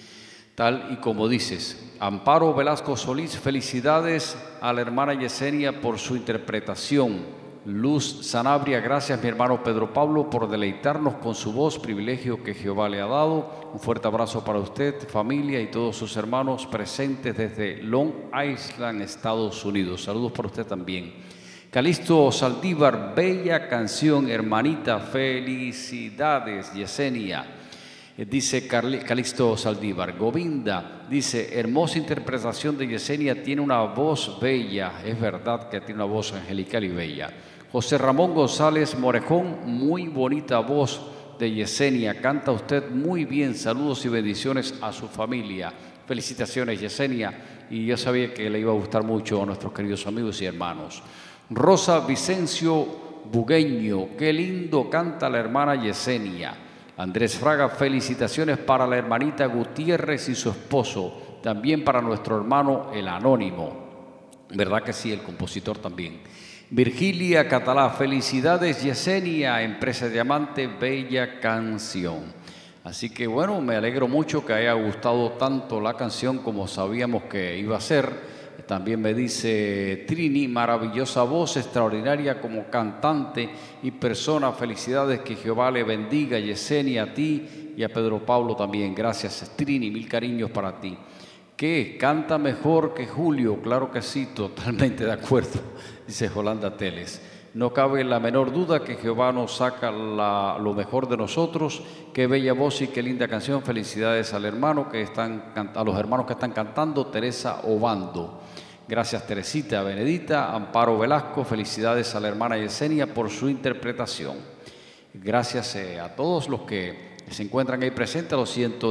Tal y como dices. Amparo Velasco Solís, felicidades a la hermana Yesenia por su interpretación. Luz Sanabria, gracias mi hermano Pedro Pablo por deleitarnos con su voz, privilegio que Jehová le ha dado. Un fuerte abrazo para usted, familia y todos sus hermanos presentes desde Long Island, Estados Unidos. Saludos para usted también. Calixto Saldívar, bella canción, hermanita, felicidades Yesenia. Dice Calixto Saldívar. Govinda dice, hermosa interpretación de Yesenia, tiene una voz bella. Es verdad que tiene una voz angelical y bella. José Ramón González Morejón, muy bonita voz de Yesenia. Canta usted muy bien. Saludos y bendiciones a su familia. Felicitaciones, Yesenia. Y yo sabía que le iba a gustar mucho a nuestros queridos amigos y hermanos. Rosa Vicencio Bugueño, qué lindo canta la hermana Yesenia. Andrés Fraga, felicitaciones para la hermanita Gutiérrez y su esposo, también para nuestro hermano el Anónimo. ¿Verdad que sí? El compositor también. Virgilia Catalá, felicidades Yesenia, Empresa Diamante, bella canción. Así que bueno, me alegro mucho que haya gustado tanto la canción como sabíamos que iba a ser. También me dice Trini, maravillosa voz, extraordinaria como cantante y persona. Felicidades, que Jehová le bendiga, Yesenia, a ti y a Pedro Pablo también. Gracias, Trini, mil cariños para ti. ¿Qué? ¿Canta mejor que Julio? Claro que sí, totalmente de acuerdo, dice Yolanda Teles. No cabe la menor duda que Jehová nos saca lo mejor de nosotros. Qué bella voz y qué linda canción. Felicidades al hermano a los hermanos que están cantando. Teresa Obando. Gracias, Teresita. Benedita. Amparo Velasco. Felicidades a la hermana Yesenia por su interpretación. Gracias a todos los que se encuentran ahí presentes, a los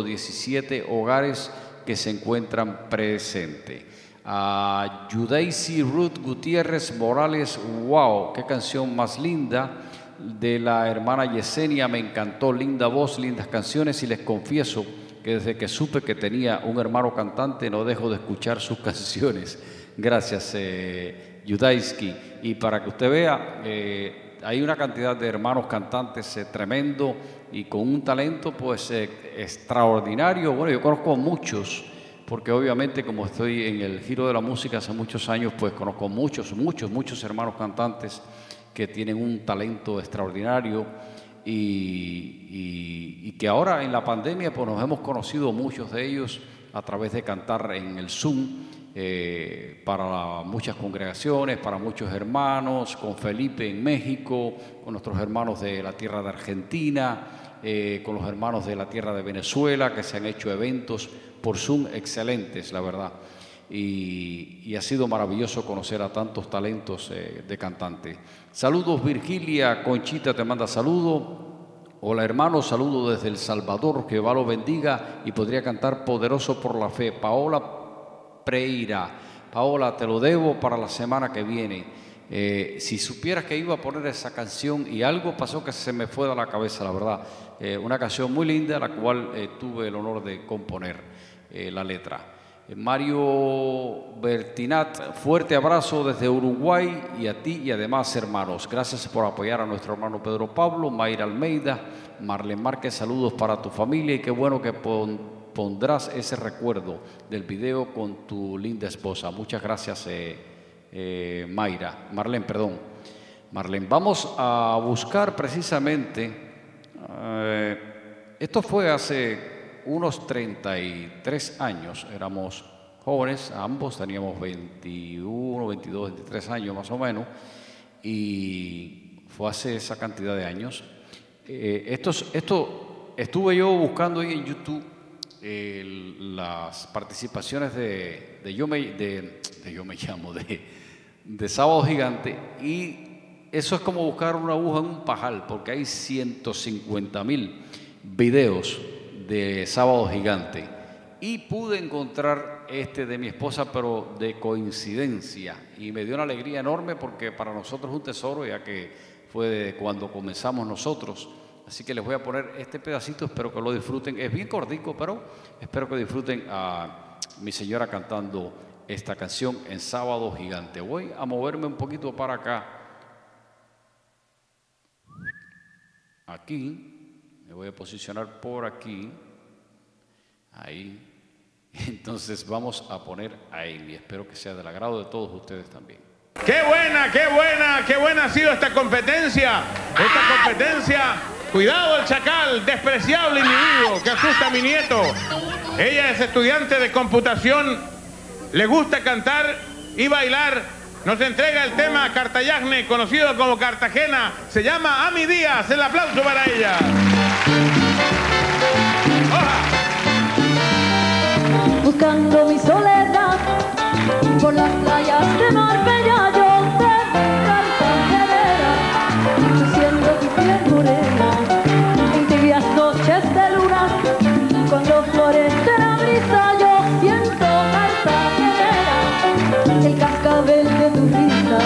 117 hogares que se encuentran presentes. A Judaisy Ruth Gutiérrez Morales, wow, qué canción más linda de la hermana Yesenia, me encantó, linda voz, lindas canciones, y les confieso que desde que supe que tenía un hermano cantante no dejo de escuchar sus canciones. Gracias, Judaisy. Y para que usted vea, hay una cantidad de hermanos cantantes tremendo y con un talento pues extraordinario. Bueno, yo conozco muchos, porque obviamente como estoy en el giro de la música hace muchos años, pues conozco muchos hermanos cantantes que tienen un talento extraordinario y que ahora en la pandemia pues nos hemos conocido muchos de ellos a través de cantar en el Zoom para muchas congregaciones, para muchos hermanos, con Felipe en México, con nuestros hermanos de la tierra de Argentina, con los hermanos de la tierra de Venezuela, que se han hecho eventos por Zoom excelentes, la verdad. Y ha sido maravilloso conocer a tantos talentos de cantante. Saludos, Virgilia. Conchita te manda saludo. Hola, hermano, saludo desde El Salvador, que Jehová lo bendiga y podría cantar Poderoso por la Fe. Paola Preira. Paola, te lo debo para la semana que viene. Si supieras que iba a poner esa canción y algo pasó que se me fue de la cabeza, la verdad. Una canción muy linda, la cual tuve el honor de componer la letra. Mario Bertinat, fuerte abrazo desde Uruguay y a ti y además hermanos. Gracias por apoyar a nuestro hermano Pedro Pablo. Mayra Almeida, Marlene Márquez, saludos para tu familia y qué bueno que pondrás ese recuerdo del video con tu linda esposa. Muchas gracias, Marlene, vamos a buscar precisamente, esto fue hace unos 33 años, éramos jóvenes, ambos teníamos 21, 22, 23 años más o menos, y fue hace esa cantidad de años. Esto estuve yo buscando ahí en YouTube las participaciones de Sábado Gigante, y eso es como buscar una aguja en un pajal, porque hay 150,000 videos de Sábado Gigante y pude encontrar este de mi esposa, pero de coincidencia, y me dio una alegría enorme porque para nosotros es un tesoro, ya que fue de cuando comenzamos nosotros. Así que les voy a poner este pedacito, espero que lo disfruten. Es bien cortico, pero espero que disfruten a mi señora cantando esta canción en Sábado Gigante. Voy a moverme un poquito para acá. Aquí, me voy a posicionar por aquí. Ahí. Entonces vamos a poner a Amy. Espero que sea del agrado de todos ustedes también. ¡Qué buena, qué buena, qué buena ha sido esta competencia! Esta competencia, cuidado el chacal, despreciable individuo que asusta a mi nieto. Ella es estudiante de computación, le gusta cantar y bailar. Nos entrega el tema Cartayagne, conocido como Cartagena. Se llama Ami Díaz. El aplauso para ella. ¡Oja! Buscando mi soledad por las playas de Marbella, yo de Cartagena, yo siento tu piel morena en tibias noches de luna, cuando florece la brisa, yo siento Cartagena, el cascabel de tu risa.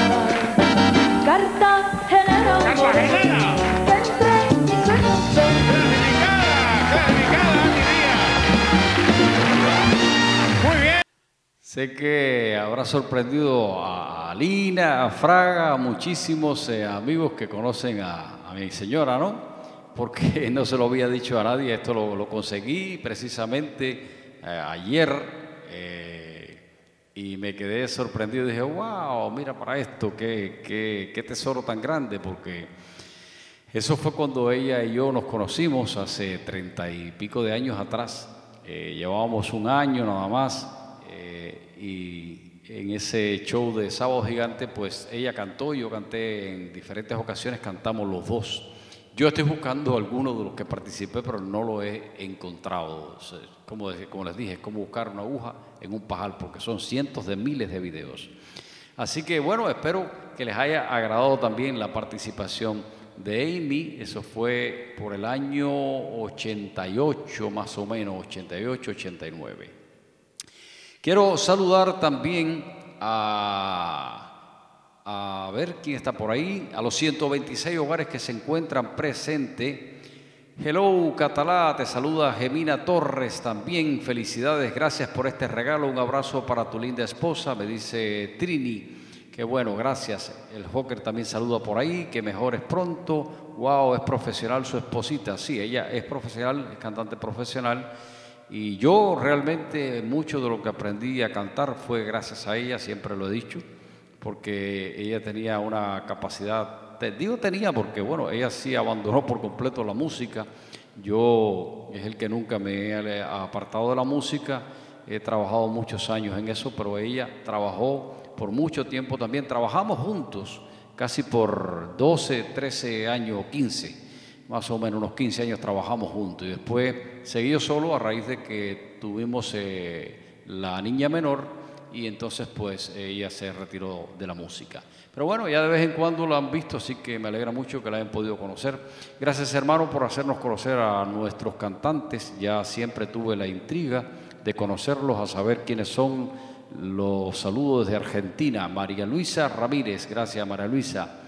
Cartagena, Cartagena. que entre mis sueños Clasificada, Ami Díaz. Muy bien. Sé que habrá sorprendido a Lina, a Fraga, a muchísimos amigos que conocen a mi señora, ¿no? Porque no se lo había dicho a nadie, esto lo conseguí precisamente ayer y me quedé sorprendido. Dije, wow, mira para esto, qué tesoro tan grande, porque eso fue cuando ella y yo nos conocimos hace 30 y pico de años atrás. Llevábamos un año nada más. Y en ese show de Sábado Gigante, pues ella cantó, yo canté en diferentes ocasiones, cantamos los dos. Yo estoy buscando algunos de los que participé, pero no lo he encontrado. O sea, como les dije, es como buscar una aguja en un pajar, porque son cientos de miles de videos. Así que bueno, espero que les haya agradado también la participación de Amy. Eso fue por el año 88, más o menos, 88, 89. Quiero saludar también a ver quién está por ahí, a los 126 hogares que se encuentran presentes. Hello, Catalá, te saluda Gemina Torres también. Felicidades, gracias por este regalo. Un abrazo para tu linda esposa, me dice Trini. Qué bueno, gracias. El Joker también saluda por ahí, que mejores pronto. Wow, es profesional su esposita. Sí, ella es profesional, es cantante profesional. Y yo realmente mucho de lo que aprendí a cantar fue gracias a ella, siempre lo he dicho, porque ella tenía una capacidad, digo tenía porque bueno, ella sí abandonó por completo la música. Yo es el que nunca me he apartado de la música, he trabajado muchos años en eso, pero ella trabajó por mucho tiempo también. Trabajamos juntos casi por 12, 13 años, 15. Más o menos unos 15 años trabajamos juntos y después seguí yo solo a raíz de que tuvimos la niña menor y entonces pues ella se retiró de la música. Pero bueno, ya de vez en cuando la han visto, así que me alegra mucho que la hayan podido conocer. Gracias, hermano, por hacernos conocer a nuestros cantantes. Ya siempre tuve la intriga de conocerlos, a saber quiénes son. Los saludos desde Argentina. María Luisa Ramírez, gracias María Luisa.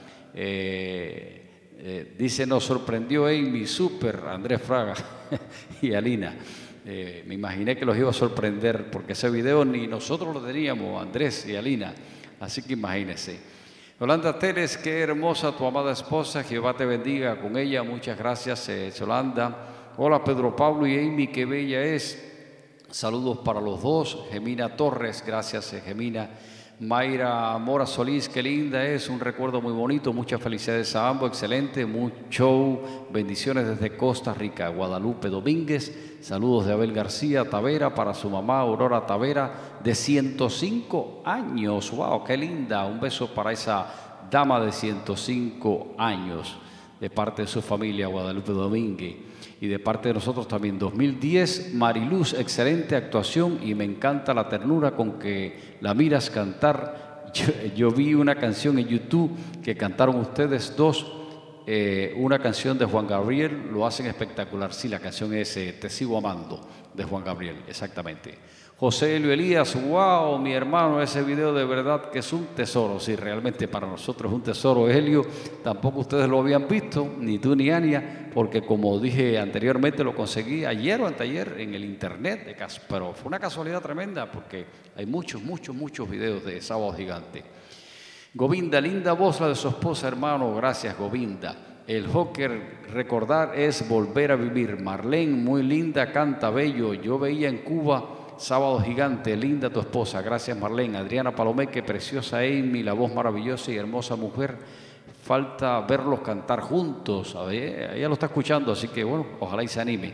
Dice, nos sorprendió Amy, súper, Andrés Fraga y Alina. Me imaginé que los iba a sorprender porque ese video ni nosotros lo teníamos, Andrés y Alina. Así que imagínense. Yolanda Teres, qué hermosa tu amada esposa, Jehová te bendiga con ella. Muchas gracias, Yolanda. Hola Pedro Pablo y Amy, qué bella es. Saludos para los dos. Gemina Torres, gracias Gemina. Mayra Mora Solís, qué linda es, un recuerdo muy bonito, muchas felicidades a ambos, excelente, mucho, bendiciones desde Costa Rica. Guadalupe Domínguez, saludos de Abel García Tavera para su mamá Aurora Tavera de 105 años, wow, qué linda, un beso para esa dama de 105 años de parte de su familia Guadalupe Domínguez. Y de parte de nosotros también, 2010, Mariluz, excelente actuación y me encanta la ternura con que la miras cantar. Yo vi una canción en YouTube que cantaron ustedes dos una canción de Juan Gabriel, lo hacen espectacular. Sí, la canción es Te sigo amando, de Juan Gabriel, exactamente. José Elio Elías, wow, mi hermano, ese video de verdad que es un tesoro. Sí, realmente para nosotros es un tesoro, Helio. Tampoco ustedes lo habían visto, ni tú ni Ania, porque como dije anteriormente, lo conseguí ayer o anteayer en el internet, pero fue una casualidad tremenda porque hay muchos videos de Sábado Gigante. Govinda, linda voz la de su esposa, hermano, gracias Govinda. El Joker, recordar es volver a vivir. Marlene, muy linda, canta bello. Yo veía en Cuba Sábado Gigante, linda tu esposa, gracias Marlene. Adriana Palomeque, preciosa Amy, la voz maravillosa y hermosa mujer. Falta verlos cantar juntos. A ver, ella lo está escuchando, así que bueno, ojalá y se anime.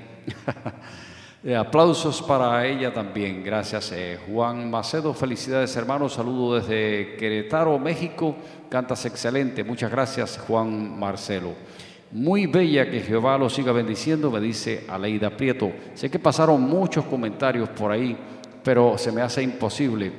Aplausos para ella también, gracias. Juan Macedo, felicidades hermano, saludo desde Querétaro, México. Cantas excelente, muchas gracias Juan Marcelo. Muy bella, que Jehová lo siga bendiciendo, me dice Aleida Prieto. Sé que pasaron muchos comentarios por ahí, pero se me hace imposible.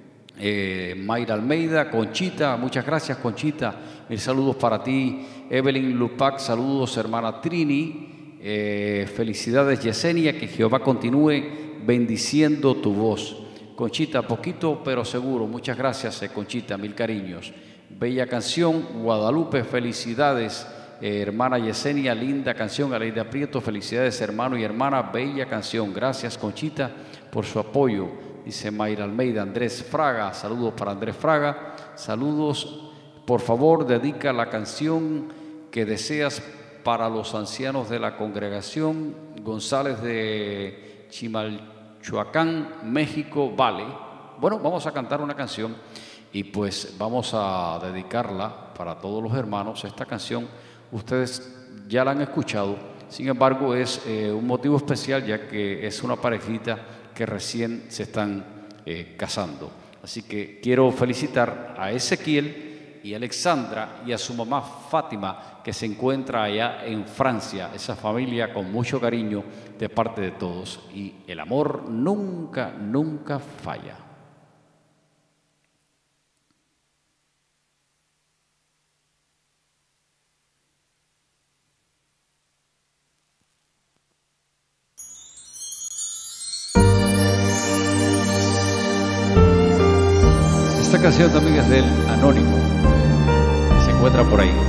Mayra Almeida, Conchita, muchas gracias Conchita. Mil saludos para ti. Evelyn Lupac, saludos hermana Trini. Felicidades Yesenia, que Jehová continúe bendiciendo tu voz. Conchita, poquito pero seguro. Muchas gracias Conchita, mil cariños. Bella canción, Guadalupe, felicidades. Hermana Yesenia, linda canción. Aleida Prieto, felicidades hermano y hermana, bella canción. Gracias Conchita por su apoyo. Dice Mayra Almeida. Andrés Fraga, saludos para Andrés Fraga. Saludos, por favor dedica la canción que deseas para los ancianos de la congregación. González de Chimalhuacán, México, vale. Bueno, vamos a cantar una canción y pues vamos a dedicarla para todos los hermanos. Esta canción ustedes ya la han escuchado, sin embargo es un motivo especial ya que es una parejita que recién se están casando. Así que quiero felicitar a Ezequiel y a Alexandra y a su mamá Fátima, que se encuentra allá en Francia, esa familia con mucho cariño de parte de todos. Y el amor nunca, nunca falla. Esta canción también es del Anónimo, que se encuentra por ahí.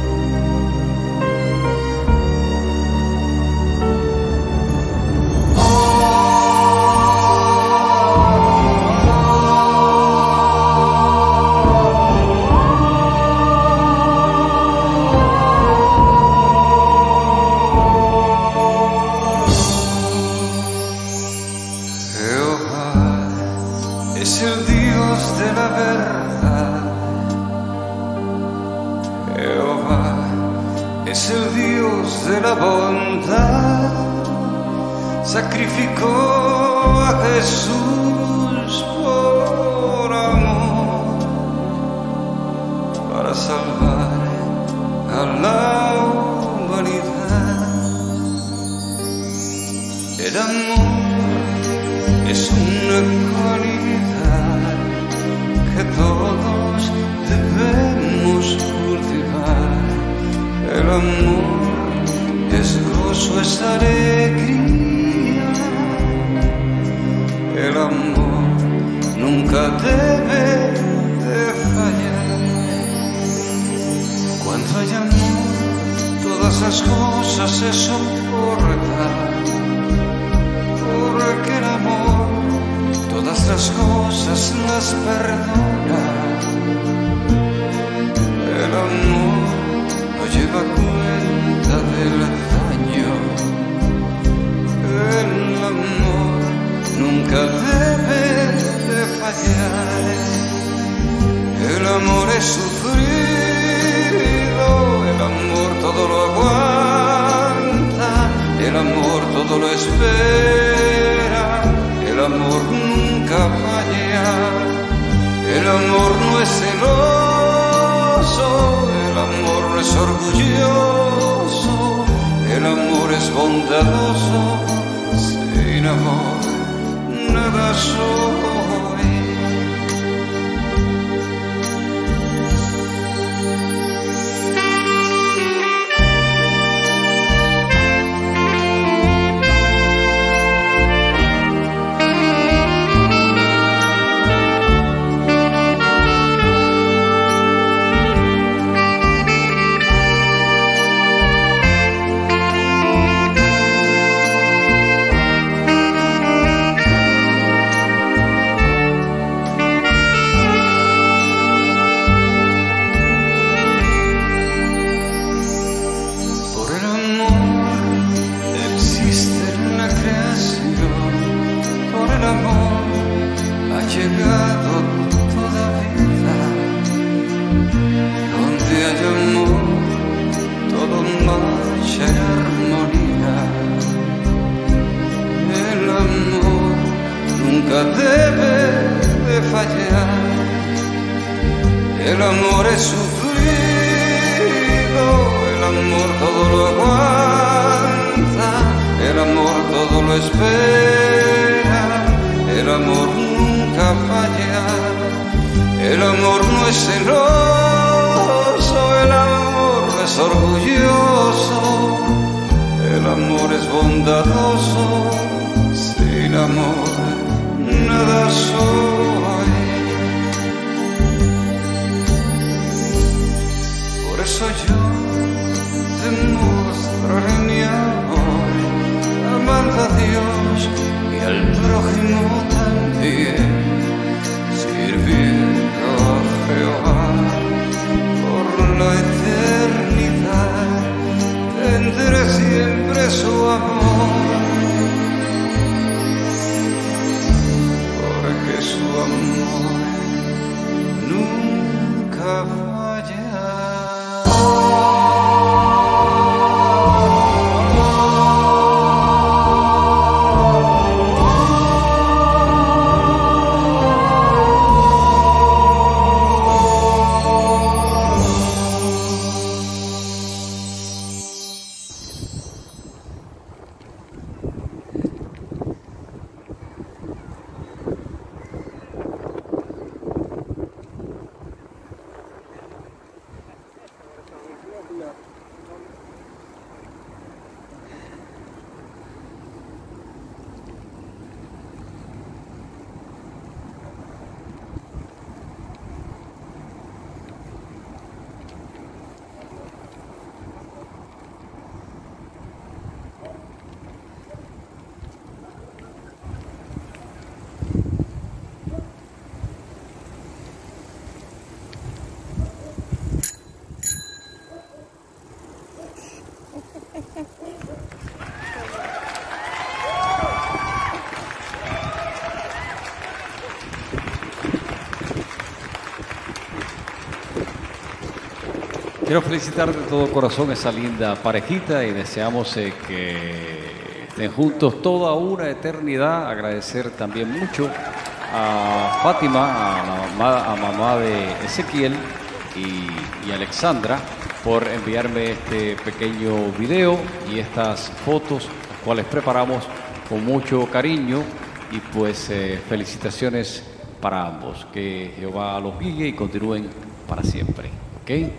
Sacrificó a Jesús por amor para salvar a la humanidad. El amor es una cualidad que todos debemos cultivar. El amor es gozo, es alegría. El amor nunca debe de fallar. Cuando hay amor, todas las cosas se soportan. Porque el amor, todas las cosas las perdona. El amor no lleva cuenta del daño. El amor nunca debe de fallar. El amor es sufrido, el amor todo lo aguanta, el amor todo lo espera, el amor nunca falla. El amor no es celoso, el amor no es orgulloso, el amor es bondadoso. Sin amor nada soy. nunca debe de fallar. El amor es sufrido, el amor todo lo aguanta, el amor todo lo espera, el amor nunca falla. El amor no es celoso, el amor no es orgulloso, el amor es bondadoso, sin amor nada soy. Por eso yo te mostraré mi amor, amando a Dios y al prójimo también, sirviendo a Jehová por la eternidad. Tendré siempre su amor, porque su amor nunca falla. Quiero felicitar de todo corazón a esa linda parejita y deseamos que estén juntos toda una eternidad. Agradecer también mucho a Fátima, a mamá de Ezequiel y Alexandra por enviarme este pequeño video y estas fotos, las cuales preparamos con mucho cariño, y pues felicitaciones para ambos. Que Jehová los guíe y continúen para siempre. ¿Ok?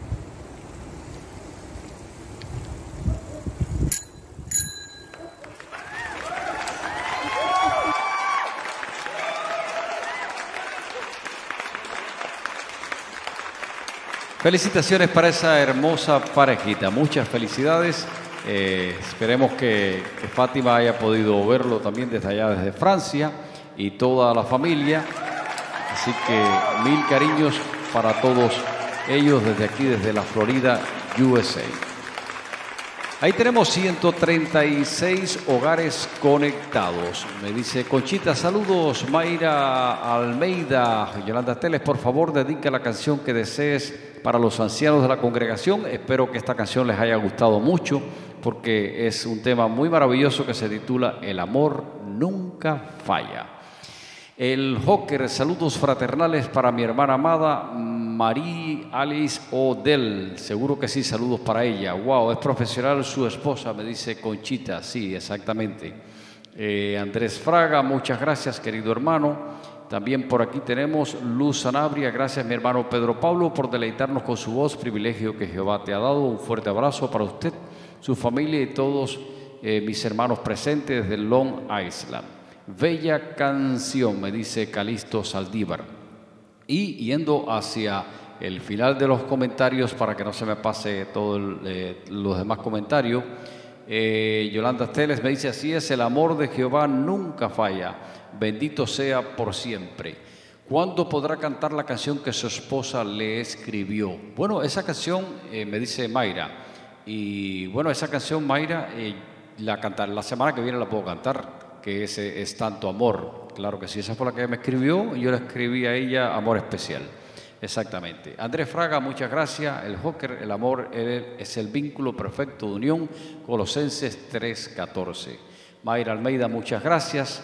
Felicitaciones para esa hermosa parejita, muchas felicidades. Esperemos que Fátima haya podido verlo también desde allá, desde Francia, y toda la familia. Así que mil cariños para todos ellos desde aquí, desde la Florida, USA. Ahí tenemos 136 hogares conectados. Me dice Conchita, saludos. Mayra Almeida, Yolanda Teles, por favor dedica la canción que desees para los ancianos de la congregación. Espero que esta canción les haya gustado mucho, porque es un tema muy maravilloso que se titula El amor nunca falla. El Joker, saludos fraternales para mi hermana amada Marie Alice Odell. Seguro que sí, saludos para ella. Wow, es profesional su esposa, me dice Conchita. Sí, exactamente. Andrés Fraga, muchas gracias, querido hermano. También por aquí tenemos Luz Sanabria. Gracias, mi hermano Pedro Pablo, por deleitarnos con su voz, privilegio que Jehová te ha dado. Un fuerte abrazo para usted, su familia y todos mis hermanos presentes desde Long Island. Bella canción, me dice Calixto Saldívar. Y yendo hacia el final de los comentarios, para que no se me pase todos los demás comentarios, Yolanda Teles me dice, así es, el amor de Jehová nunca falla, bendito sea por siempre. ¿Cuándo podrá cantar la canción que su esposa le escribió? Bueno, esa canción, me dice Mayra, y bueno, esa canción, Mayra, la semana que viene la puedo cantar, que es Tanto Amor. Claro que sí, esa fue la que me escribió y yo le escribí a ella Amor Especial. Exactamente. Andrés Fraga, muchas gracias. El Joker, el amor es el vínculo perfecto de unión. Colosenses 3:14. Mayra Almeida, muchas gracias.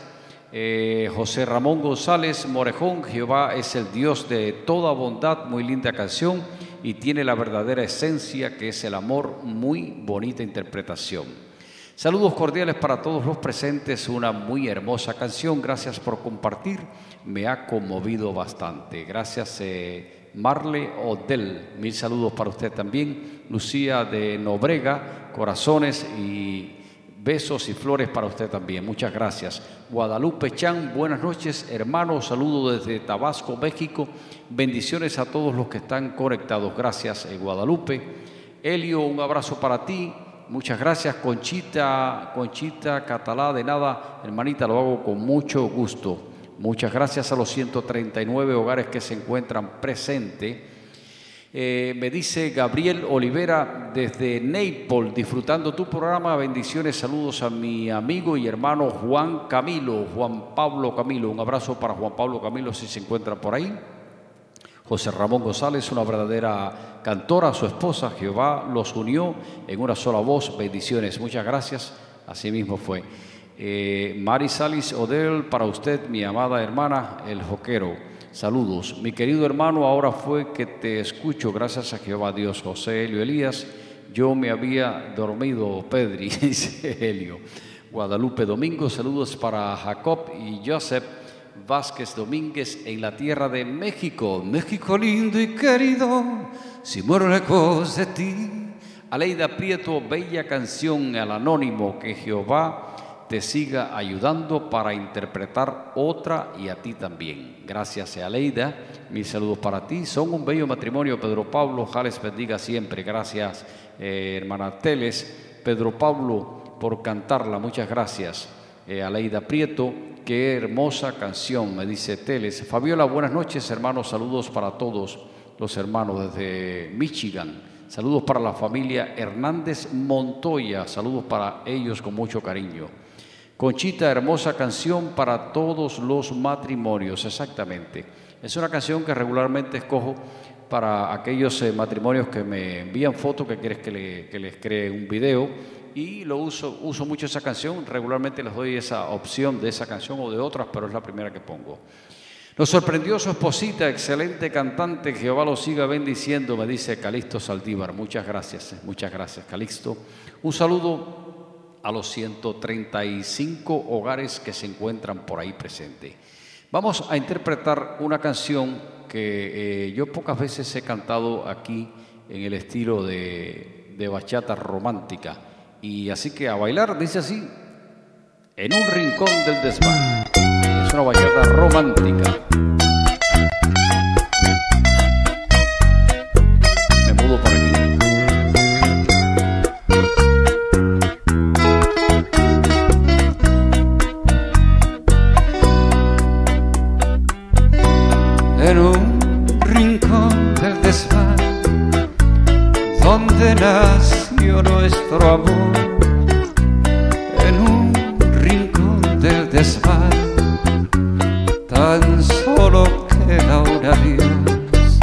José Ramón González Morejón, Jehová es el Dios de toda bondad, muy linda canción y tiene la verdadera esencia que es el amor, muy bonita interpretación. Saludos cordiales para todos los presentes, una muy hermosa canción, gracias por compartir, me ha conmovido bastante. Gracias Marle Odell, mil saludos para usted también. Lucía de Nobrega, corazones y besos y flores para usted también, muchas gracias. Guadalupe Chan, buenas noches hermanos, saludos desde Tabasco, México, bendiciones a todos los que están conectados, gracias Guadalupe. Elio, un abrazo para ti, muchas gracias. Conchita Catalá, de nada, hermanita, lo hago con mucho gusto. Muchas gracias a los 139 hogares que se encuentran presentes. Me dice Gabriel Olivera desde Naples, disfrutando tu programa, bendiciones, saludos a mi amigo y hermano Juan Pablo Camilo, un abrazo para Juan Pablo Camilo si se encuentra por ahí. José Ramón González, una verdadera cantora, su esposa, Jehová los unió en una sola voz, bendiciones, muchas gracias, así mismo fue. Mari Salis Odell, para usted, mi amada hermana, el joquero. Saludos, mi querido hermano, ahora fue que te escucho, gracias a Jehová Dios. José Helio Elías, yo me había dormido, Pedri, dice Helio. Guadalupe Domingo, saludos para Jacob y Joseph Vázquez Domínguez en la tierra de México. México lindo y querido, si muero lejos de ti. Aleida Prieto, bella canción al anónimo, que Jehová te siga ayudando para interpretar otra y a ti también. Gracias, Aleida. Mis saludos para ti. Son un bello matrimonio, Pedro Pablo. Jales bendiga siempre. Gracias, hermana Teles. Pedro Pablo, por cantarla. Muchas gracias. Aleida Prieto, qué hermosa canción, me dice Teles. Fabiola, buenas noches, hermanos. Saludos para todos los hermanos desde Michigan. Saludos para la familia Hernández Montoya. Saludos para ellos con mucho cariño. Conchita, hermosa canción para todos los matrimonios, exactamente. Es una canción que regularmente escojo para aquellos matrimonios que me envían fotos, que quieres que les cree un video, y uso mucho esa canción. Regularmente les doy esa opción de esa canción o de otras, pero es la primera que pongo. Nos sorprendió su esposita, excelente cantante, Jehová lo siga bendiciendo, me dice Calixto Saldívar. Muchas gracias, Calixto. Un saludo a los 135 hogares que se encuentran por ahí presentes. Vamos a interpretar una canción que yo pocas veces he cantado aquí en el estilo de bachata romántica. Y así que a bailar, dice así, en un rincón del desván. Es una bachata romántica. Me mudo por aquí. En un rincón del desván donde nació nuestro amor, en un rincón del desván tan solo queda un adiós.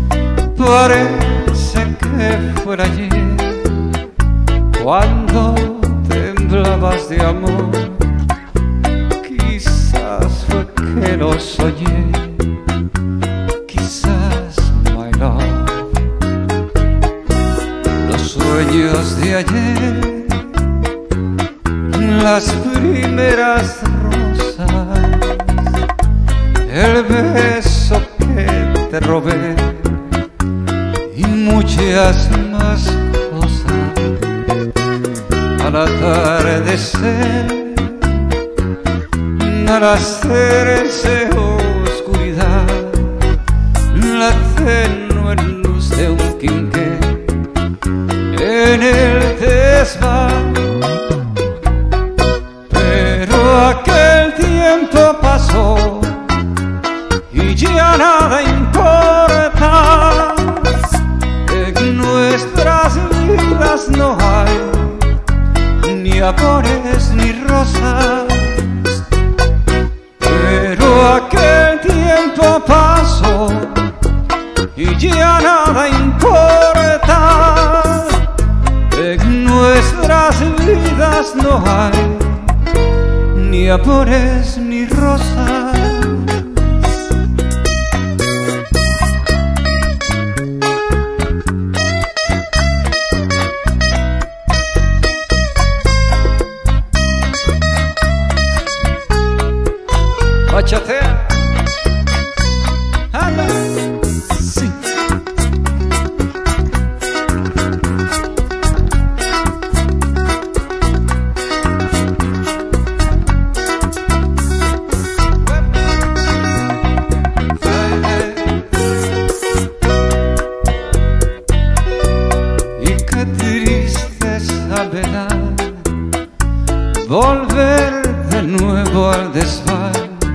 Parece que fuera ayer cuando temblabas de amor, quizás fue que lo soñé. Sueños de ayer, las primeras rosas, el beso que te robé y muchas más cosas. Al atardecer, al hacerse oscuridad, la tenue luz de un quinqué en el desván. Pero aquel tiempo pasó y ya nada importa. En nuestras vidas no hay ni amores ni rosas. Pero aquel tiempo pasó y ya nada importa. En nuestras vidas no hay ni amores ni rosas. rosas. Bachatea. Anda. Sí. Y qué tristeza me da volver de nuevo al desván.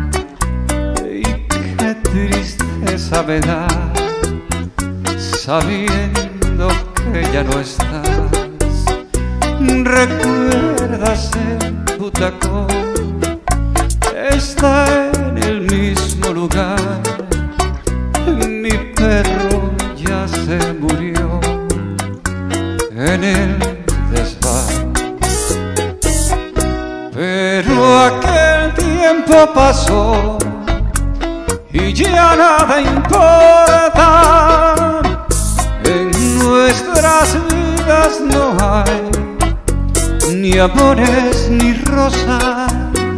Tristeza me da sabiendo que ya no estás. Recuerdas en tu tacón, está en el mismo lugar. Mi perro ya se murió en el desván. Pero aquel tiempo pasó y ya nada importa. En nuestras vidas no hay ni amores ni rosas.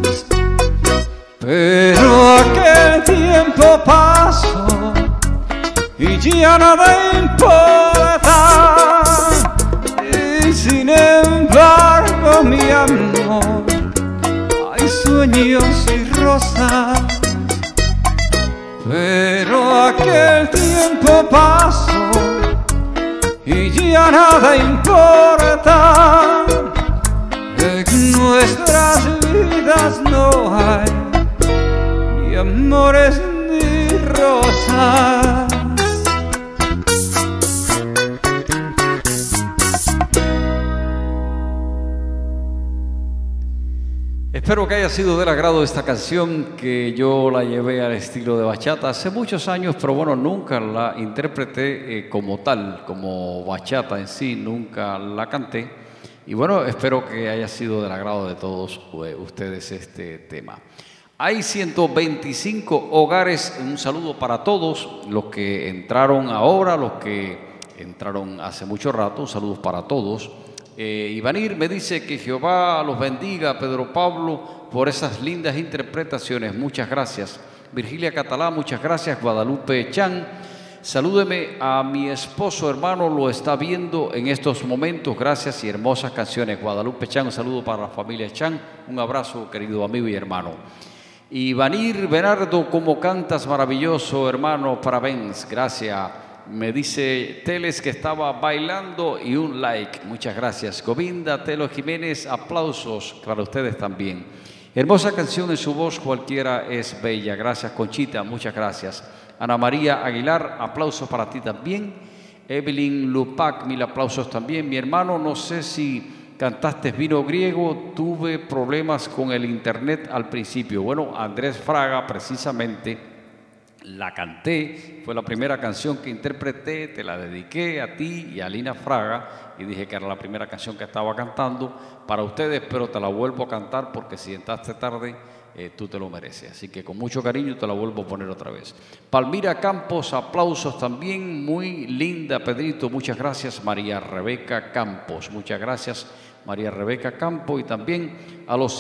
Pero aquel tiempo pasó y ya nada importa. Y sin embargo, mi amor, hay sueños y rosas. Pero aquel tiempo pasó y ya nada importa. En nuestras vidas no hay ni amores ni rosas. Espero que haya sido del agrado esta canción, que yo la llevé al estilo de bachata hace muchos años, pero bueno, nunca la interpreté como tal, como bachata en sí, nunca la canté. Y bueno, espero que haya sido del agrado de todos ustedes este tema. Hay 125 hogares, un saludo para todos los que entraron ahora, los que entraron hace mucho rato, un saludo para todos. Ivanir me dice que Jehová los bendiga, Pedro Pablo, por esas lindas interpretaciones. Muchas gracias. Virgilia Catalá, muchas gracias. Guadalupe Chan, salúdeme a mi esposo, hermano, lo está viendo en estos momentos. Gracias y hermosas canciones. Guadalupe Chan, un saludo para la familia Chan. Un abrazo, querido amigo y hermano. Ivanir Bernardo, como cantas maravilloso, hermano, parabéns, gracias. Me dice Teles que estaba bailando y un like. Muchas gracias. Govinda Telo Jiménez, aplausos para ustedes también. Hermosa canción en su voz, cualquiera es bella. Gracias, Conchita, muchas gracias. Ana María Aguilar, aplausos para ti también. Evelyn Lupac, mil aplausos también. Mi hermano, no sé si cantaste Vino Griego, tuve problemas con el internet al principio. Bueno, Andrés Fraga, precisamente, la canté, fue la primera canción que interpreté, te la dediqué a ti y a Lina Fraga y dije que era la primera canción que estaba cantando para ustedes, pero te la vuelvo a cantar porque si entraste tarde, tú te lo mereces. Así que con mucho cariño te la vuelvo a poner otra vez. Palmira Campos, aplausos también, muy linda, Pedrito, muchas gracias. María Rebeca Campos, muchas gracias. María Rebeca Campo, y también a los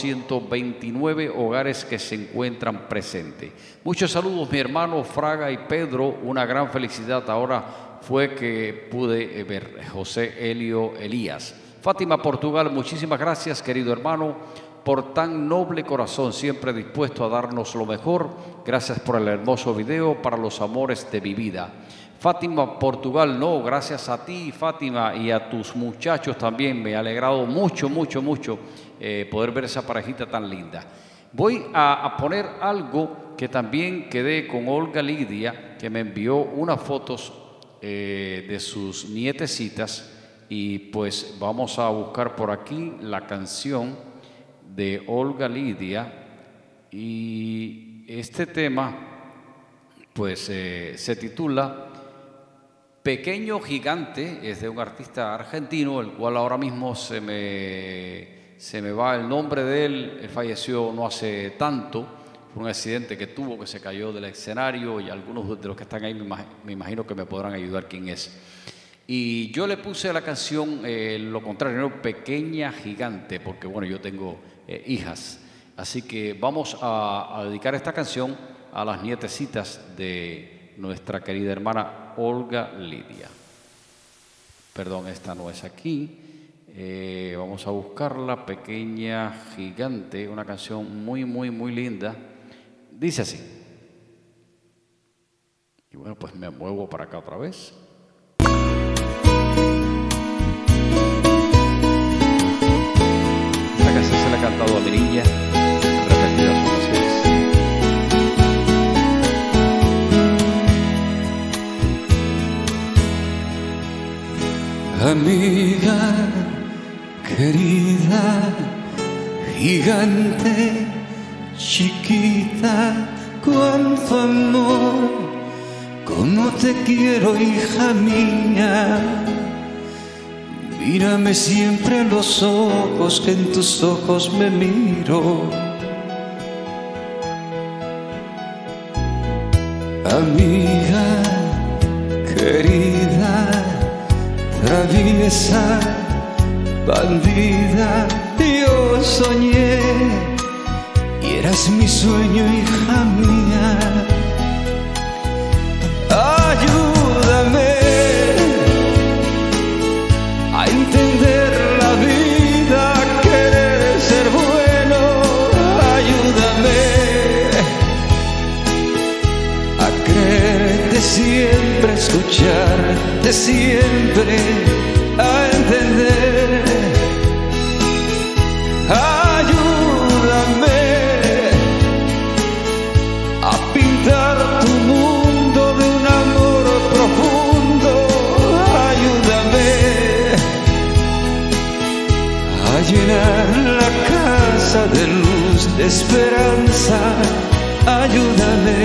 129 hogares que se encuentran presentes. Muchos saludos, mi hermano Fraga y Pedro, una gran felicidad ahora fue que pude ver José Helio Elías. Fátima Portugal, muchísimas gracias, querido hermano, por tan noble corazón, siempre dispuesto a darnos lo mejor. Gracias por el hermoso video, para los amores de mi vida. Fátima Portugal, no, gracias a ti, Fátima, y a tus muchachos también. Me ha alegrado mucho, mucho, mucho poder ver esa parejita tan linda. Voy a poner algo que también quedé con Olga Lidia, que me envió unas fotos de sus nietecitas, y pues vamos a buscar por aquí la canción de Olga Lidia, y este tema pues se titula Pequeño Gigante, es de un artista argentino, el cual ahora mismo se me va el nombre de él. Él falleció no hace tanto, por un accidente que tuvo, que se cayó del escenario, y algunos de los que están ahí me imagino que me podrán ayudar quién es. Y yo le puse a la canción lo contrario, ¿no? Pequeña Gigante, porque bueno, yo tengo hijas. Así que vamos a dedicar esta canción a las nietecitas de nuestra querida hermana Olga Lidia. Perdón, esta no es aquí. Vamos a buscarla, Pequeña Gigante, una canción muy, muy, muy linda. Dice así. Y bueno, pues me muevo para acá otra vez. Esta canción se la he cantado a mi niña en repetidas ocasiones. Amiga querida, gigante, chiquita, cuánto amor, cómo te quiero, hija mía. Mírame siempre a los ojos, que en tus ojos me miro. Amiga querida, traviesa, bandida, yo soñé y eras mi sueño, hija mía. Ayúdame a entender la vida, a querer ser bueno. Ayúdame a creerte siempre, a escucharte siempre, a entender. Ayúdame a pintar tu mundo de un amor profundo. Ayúdame a llenar la casa de luz, de esperanza. Ayúdame.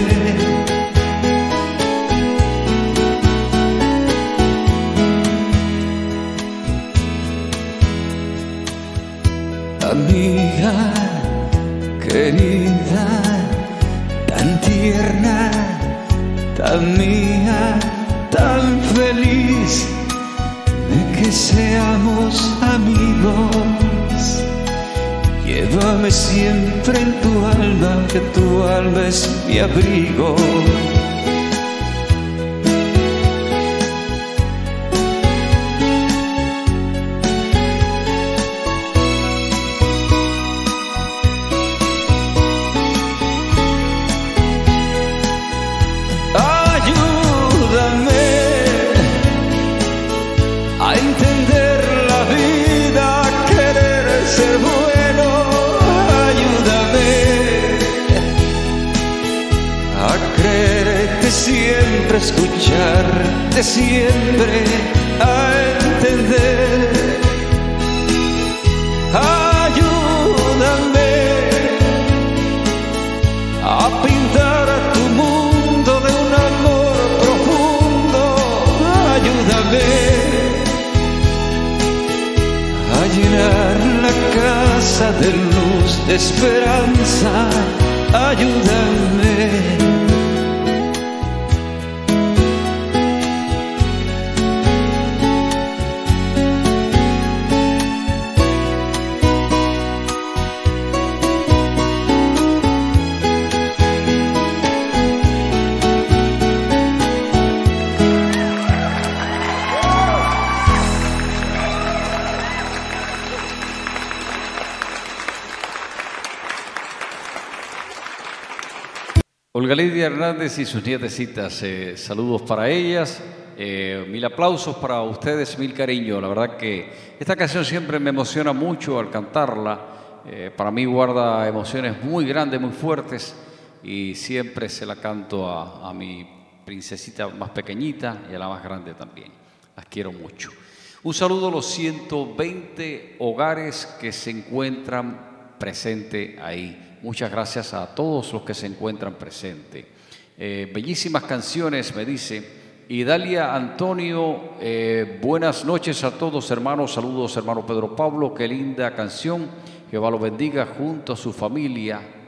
Amiga querida, tan tierna, tan mía, tan feliz de que seamos amigos. Llévame siempre en tu alma, que tu alma es mi abrigo. Siempre escucharte, siempre a entender. Ayúdame a pintar tu mundo de un amor profundo. Ayúdame a llenar la casa de luz, de esperanza. Ayúdame. Olga Lidia Hernández y sus nietecitas, saludos para ellas, 1000 aplausos para ustedes, 1000 cariños. La verdad que esta canción siempre me emociona mucho al cantarla, para mí guarda emociones muy grandes, muy fuertes, y siempre se la canto a mi princesita más pequeñita y a la más grande también. Las quiero mucho. Un saludo a los 120 hogares que se encuentran presentes ahí. Muchas gracias a todos los que se encuentran presentes. Bellísimas canciones, me dice. Y Dalia Antonio, buenas noches a todos, hermanos. Saludos, hermano Pedro Pablo. Qué linda canción. Jehová lo bendiga junto a su familia.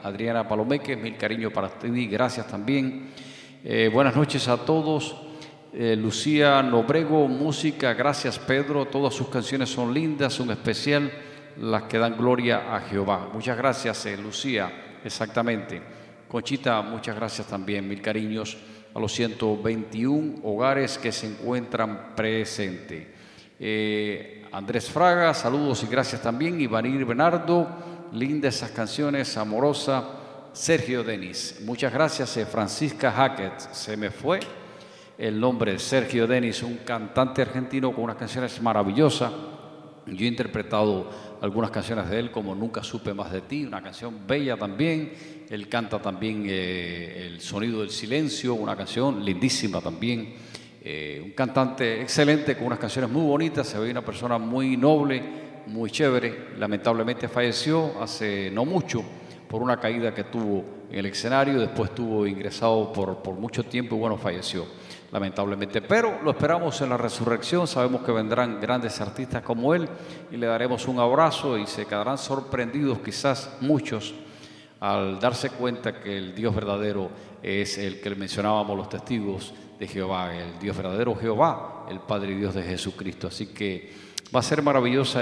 Adriana Palomeque, mil cariños para ti, gracias también. Buenas noches a todos. Lucía Nobrego, música, gracias Pedro, todas sus canciones son lindas, son especial, las que dan gloria a Jehová. Muchas gracias Lucía, exactamente. Conchita, muchas gracias también, mil cariños a los 121 hogares que se encuentran presentes. Andrés Fraga, saludos y gracias también. Ivanir Bernardo, lindas esas canciones, amorosa. Sergio Denis, muchas gracias. Francisca Hackett, se me fue el nombre. Sergio Denis, un cantante argentino con unas canciones maravillosas. Yo he interpretado algunas canciones de él, como Nunca supe más de ti, una canción bella también. Él canta también El sonido del silencio, una canción lindísima también. Un cantante excelente con unas canciones muy bonitas. Se ve una persona muy noble, muy chévere. Lamentablemente falleció hace no mucho por una caída que tuvo en el escenario. Después estuvo ingresado por mucho tiempo y bueno, falleció lamentablemente. Pero lo esperamos en la resurrección. Sabemos que vendrán grandes artistas como él y le daremos un abrazo y se quedarán sorprendidos quizás muchos al darse cuenta que el Dios verdadero es el que mencionábamos, los testigos de Jehová, el Dios verdadero Jehová, el Padre y Dios de Jesucristo. Así que va a ser maravillosa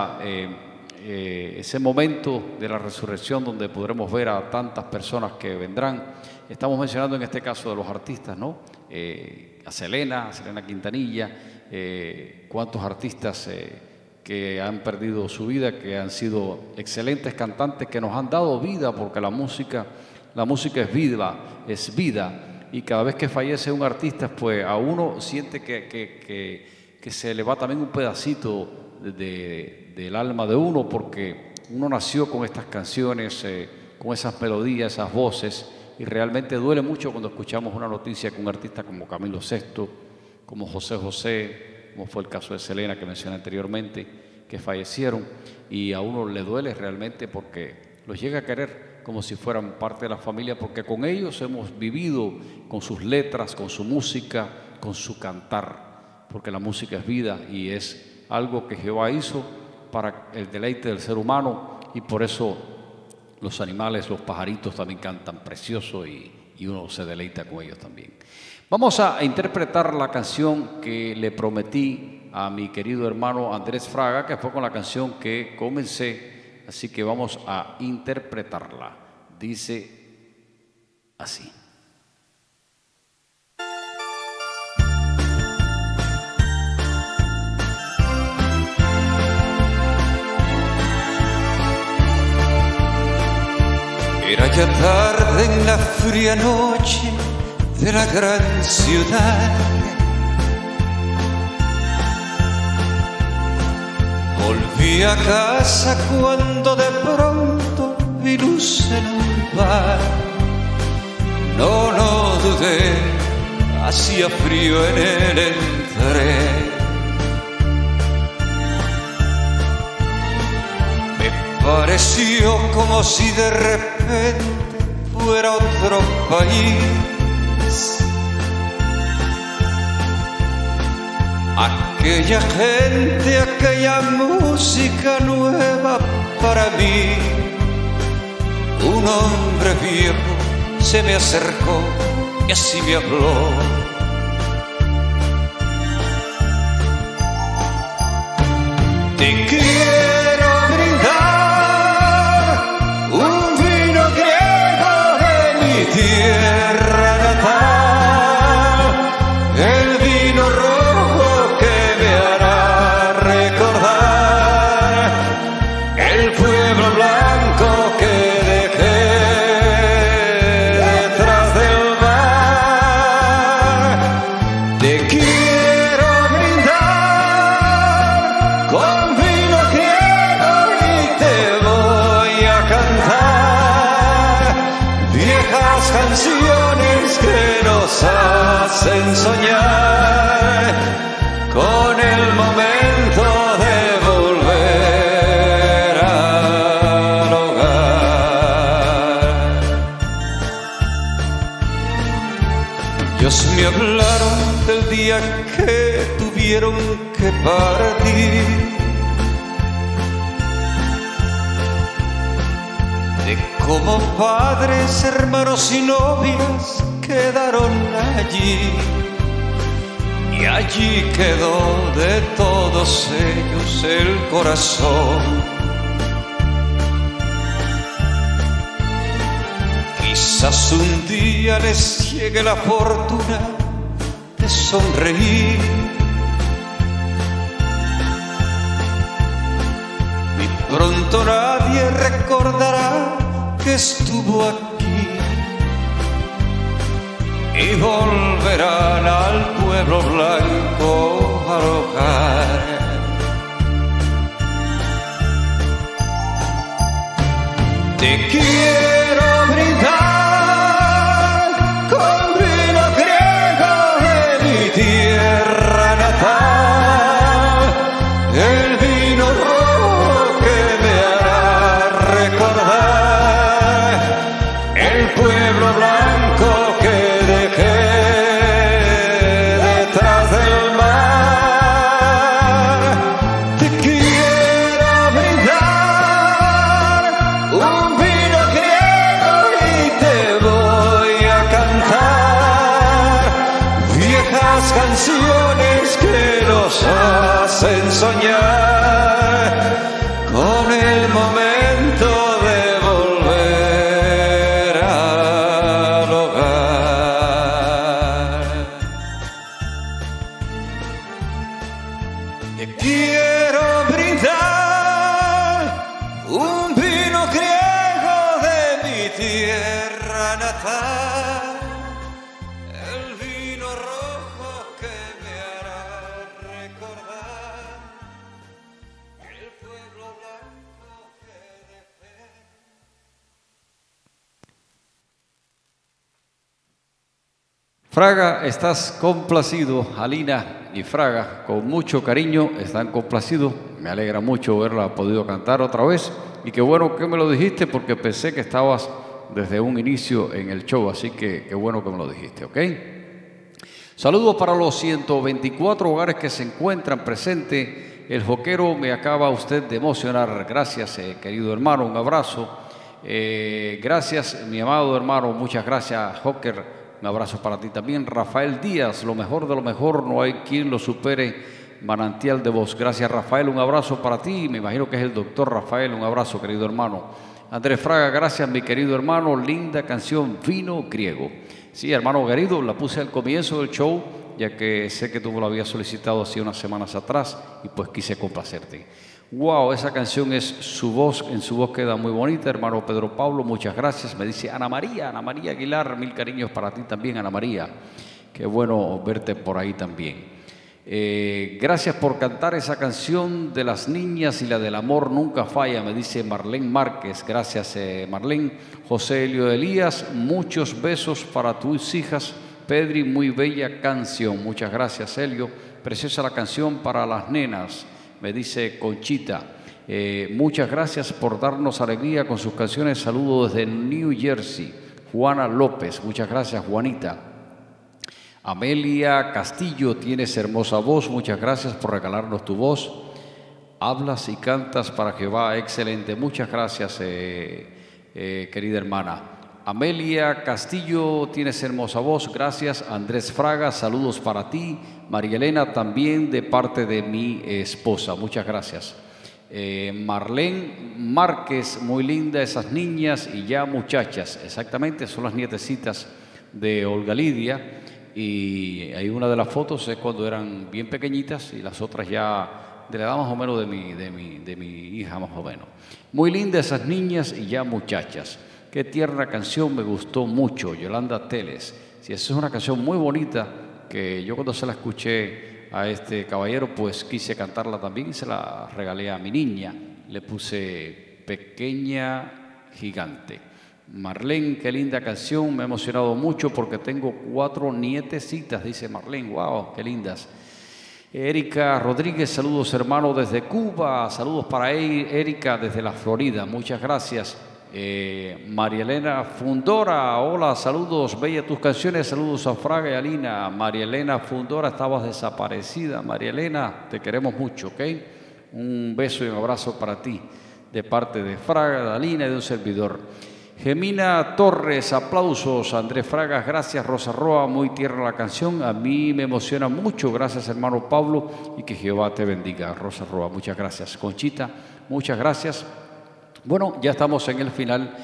ese momento de la resurrección donde podremos ver a tantas personas que vendrán. Estamos mencionando en este caso de los artistas, ¿no? A Selena Quintanilla, cuántos artistas que han perdido su vida, que han sido excelentes cantantes, que nos han dado vida, porque la música es vida. Y cada vez que fallece un artista, pues a uno siente que se le va también un pedacito del alma de uno, porque uno nació con estas canciones, con esas melodías, esas voces, y realmente duele mucho cuando escuchamos una noticia que un artista como Camilo VI, como José José, como fue el caso de Selena que mencioné anteriormente, que fallecieron, y a uno le duele realmente porque los llega a querer como si fueran parte de la familia, porque con ellos hemos vivido, con sus letras, con su música, con su cantar, porque la música es vida y es algo que Jehová hizo para el deleite del ser humano, y por eso los animales, los pajaritos también cantan precioso y uno se deleita con ellos también. Vamos a interpretar la canción que le prometí a mi querido hermano Andrés Fraga, que fue con la canción que comencé, así que vamos a interpretarla. Dice así. Era ya tarde en la fría noche de la gran ciudad. Volví a casa cuando de pronto vi luz en un bar. No dudé, hacía frío en él entré. Pareció como si de repente fuera otro país. Aquella gente, aquella música nueva para mí. Un hombre viejo se me acercó y así me habló. Te quiero un vino griego de mi tierra natal, el vino rojo que me hará recordar el pueblo blanco que dejé detrás del mar. Te quiero brindar con vino griego y te voy a cantar viejas canciones que nos hacen soñar con el momento de volver al hogar. Ellos me hablaron del día que tuvieron que partir, de Como padres, hermanos y novias quedaron allí, y allí quedó de todos ellos el corazón. Quizás un día les llegue la fortuna de sonreír, y pronto nadie recordará que estuvo aquí, y volverán al pueblo blanco al hogar. Te quiero brindar con vino griego de mi tierra natal, el vino rojo que me hará recordar el pueblo blanco que dejé detrás del mar. Te quiero brindar un vino griego y te voy a cantar viejas canciones que nos hacen soñar con el momento de volver al hogar. Te quiero brindar un vino griego de mi tierra natal, el vino rojo que me hará recordar el pueblo blanco que dejé. Fraga, estás complacido. Alina y Fraga, con mucho cariño, están complacidos. Me alegra mucho haberla podido cantar otra vez. Y qué bueno que me lo dijiste, porque pensé que estabas desde un inicio en el show. Así que qué bueno que me lo dijiste, ¿ok? Saludos para los 124 hogares que se encuentran presentes. El joquero me acaba usted de emocionar. Gracias, querido hermano. Un abrazo. Gracias, mi amado hermano. Muchas gracias, Joker. Un abrazo para ti también. Rafael Díaz, lo mejor de lo mejor, no hay quien lo supere. Manantial de voz. Gracias, Rafael. Un abrazo para ti. Me imagino que es el doctor Rafael. Un abrazo, querido hermano. Andrés Fraga, gracias, mi querido hermano. Linda canción, Vino Griego. Sí, hermano querido, la puse al comienzo del show, ya que sé que tú me lo habías solicitado hace unas semanas atrás y pues quise complacerte. Wow, esa canción es su voz, en su voz queda muy bonita, hermano Pedro Pablo, muchas gracias. Me dice Ana María Aguilar, mil cariños para ti también, Ana María. Qué bueno verte por ahí también. Gracias por cantar esa canción de las niñas y la del amor nunca falla, me dice Marlene Márquez. Gracias, Marlene. José Elio Elías, muchos besos para tus hijas. Pedri, muy bella canción. Muchas gracias, Elio. Preciosa la canción para las nenas, me dice Conchita. Muchas gracias por darnos alegría con sus canciones. Saludos desde New Jersey. Juana López, muchas gracias, Juanita. Amelia Castillo, tienes hermosa voz, muchas gracias por regalarnos tu voz. Hablas y cantas para Jehová, excelente, muchas gracias, querida hermana. Amelia Castillo, tienes hermosa voz, gracias. Andrés Fraga, saludos para ti. María Elena, también de parte de mi esposa, muchas gracias. Marlene Márquez, muy linda esas niñas y ya muchachas, exactamente, son las nietecitas de Olga Lidia. Y hay una de las fotos es cuando eran bien pequeñitas y las otras ya de la edad más o menos de mi hija más o menos. Muy lindas esas niñas y ya muchachas. Qué tierna canción, me gustó mucho. Yolanda Teles. Sí, esa es una canción muy bonita que yo cuando se la escuché a este caballero pues quise cantarla también y se la regalé a mi niña. Le puse Pequeña Gigante. Marlene, qué linda canción, me ha emocionado mucho porque tengo 4 nietecitas, dice Marlene, wow, qué lindas. Erika Rodríguez, saludos hermano desde Cuba, saludos para Erika desde la Florida, muchas gracias. María Elena Fundora, hola, saludos, bella tus canciones, saludos a Fraga y Alina. María Elena Fundora, estabas desaparecida, María Elena, te queremos mucho, ¿ok? Un beso y un abrazo para ti, de parte de Fraga, de Alina y de un servidor. Gemina Torres, aplausos. Andrés Fragas, gracias. Rosa Roa, muy tierna la canción. A mí me emociona mucho. Gracias, hermano Pablo, y que Jehová te bendiga. Rosa Roa, muchas gracias. Conchita, muchas gracias. Bueno, ya estamos en el final.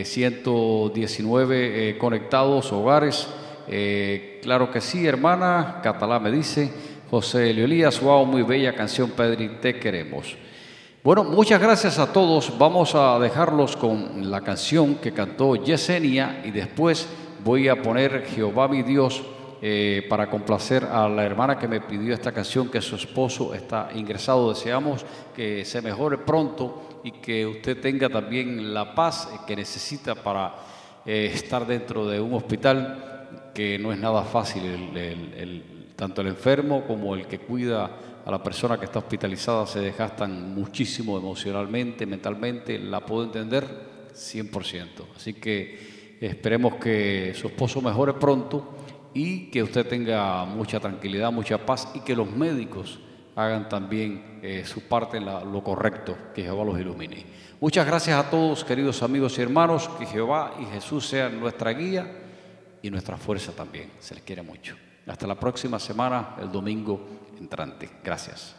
119 conectados, hogares. Claro que sí, hermana. Catalá me dice. José Elías, wow, muy bella canción, Pedri, te queremos. Bueno, muchas gracias a todos. Vamos a dejarlos con la canción que cantó Yesenia y después voy a poner Jehová mi Dios para complacer a la hermana que me pidió esta canción, que su esposo está ingresado. Deseamos que se mejore pronto y que usted tenga también la paz que necesita para estar dentro de un hospital, que no es nada fácil. Tanto el enfermo como el que cuida a la persona que está hospitalizada se desgastan muchísimo emocionalmente, mentalmente. La puedo entender 100%. Así que esperemos que su esposo mejore pronto y que usted tenga mucha tranquilidad, mucha paz, y que los médicos hagan también su parte en lo correcto. Que Jehová los ilumine. Muchas gracias a todos, queridos amigos y hermanos. Que Jehová y Jesús sean nuestra guía y nuestra fuerza también. Se les quiere mucho. Hasta la próxima semana, el domingo entrante. Gracias.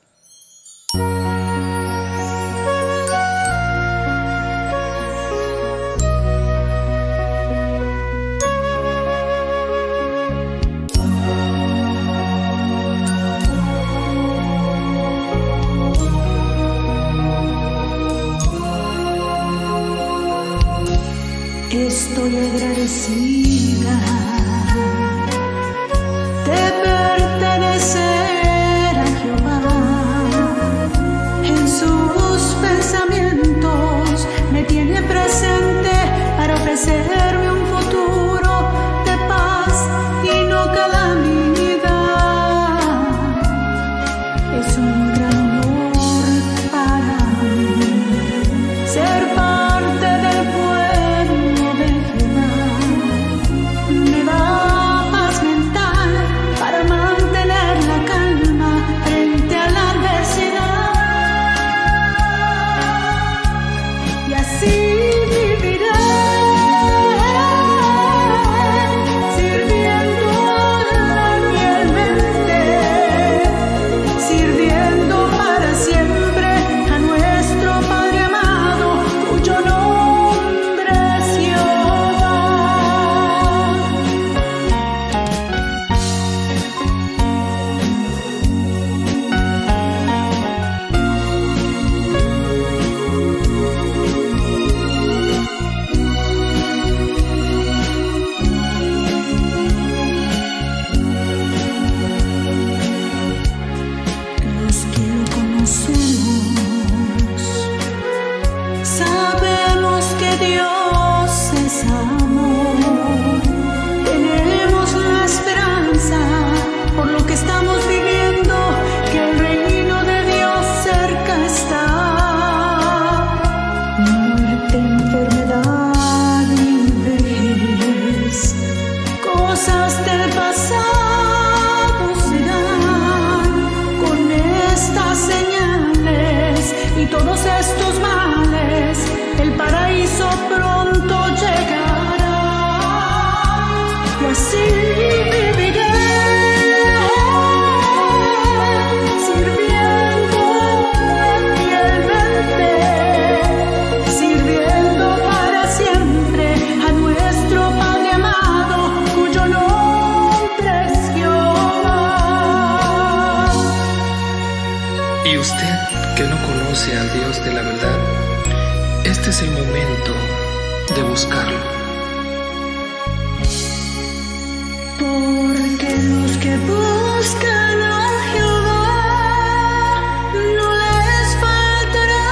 Estoy agradecida de pertenecer a Jehová. En sus pensamientos me tiene presente para ofrecerme un futuro de paz y no calamidad. Es un gran honor para mí ser parte del pueblo de Jehová. Me da paz mental para mantener la calma frente a la adversidad, y así viviré sirviendo fielmente, sirviendo para siempre a nuestro Padre amado, cuyo nombre es Jehová. Los que lo conocemos sabemos que Dios es amor. Tenemos la esperanza por lo que estamos viviendo, que el reino de Dios cerca está. Muerte, enfermedad y vejez, cosas del pasado serán. Con estas señales y todos estos males, el paraíso pronto llegará. Y así viviré sirviendo fielmente, sirviendo para siempre a nuestro Padre amado, cuyo nombre es Jehová. Y usted que no conoce al Dios de la verdad, este es el momento de buscarlo. Porque los que buscan a Jehová no les faltará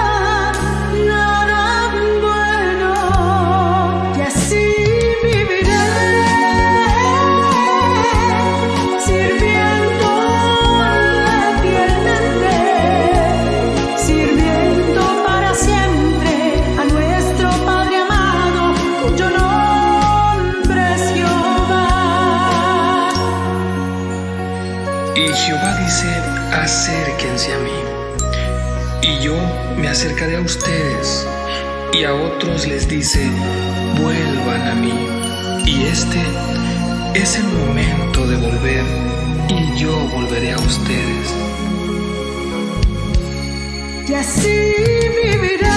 nada bueno, y así viviré sirviendo fielmente, sirviendo para siempre a nuestro Padre amado, cuyo nombre es Jehová. Y Jehová dice, acérquense a mí, y yo me acercaré a ustedes, y a otros les dice, vuelvan a mí. Y este es el momento de volver, y yo volveré a ustedes. Y así viviré,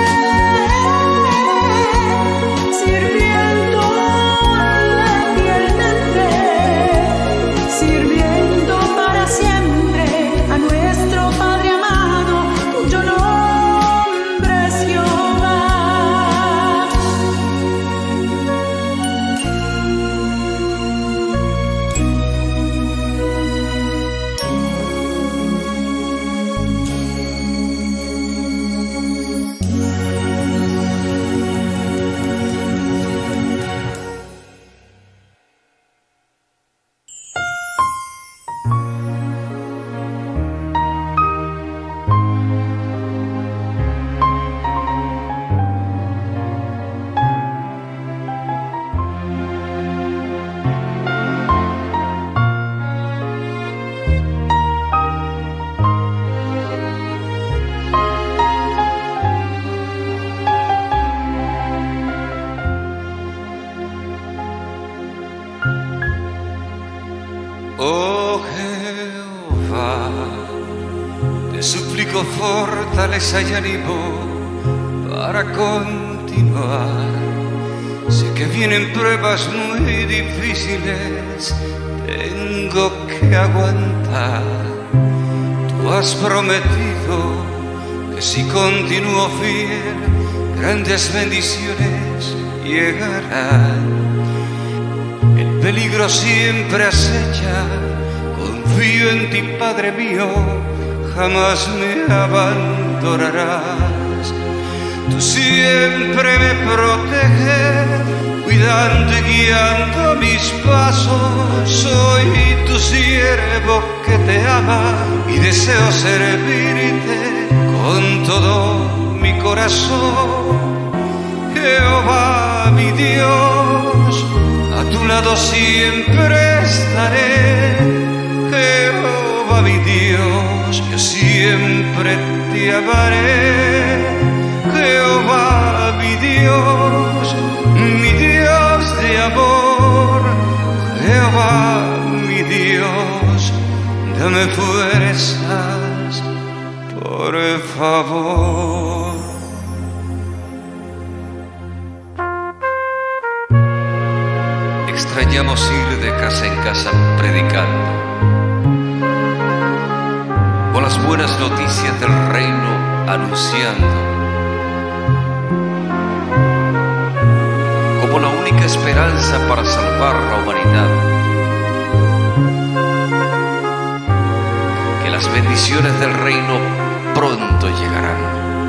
sirviendo fielmente, sirviendo para siempre a nuestro Padre amado, cuyo nombre es Jehová. Oh Jehová, te suplico fortaleza y ánimo para continuar. Sé que vienen pruebas muy difíciles, tengo que aguantar. Tú has prometido que si continúo fiel, grandes bendiciones llegarán. El peligro siempre acecha, confío en ti, Padre mío, jamás me abandonarás. Tú siempre me proteges, cuidando y guiando mis pasos. Soy tu siervo que te ama y deseo servirte con todo mi corazón. Jehová mi Dios, a tu lado siempre estaré. Jehová mi Dios, yo siempre te amaré. Jehová mi Dios de amor. Jehová mi Dios, dame fuerzas, por favor. Extrañamos ir de casa en casa predicando, con las buenas noticias del reino anunciando, como la única esperanza para salvar la humanidad. Que las bendiciones del reino pronto llegarán.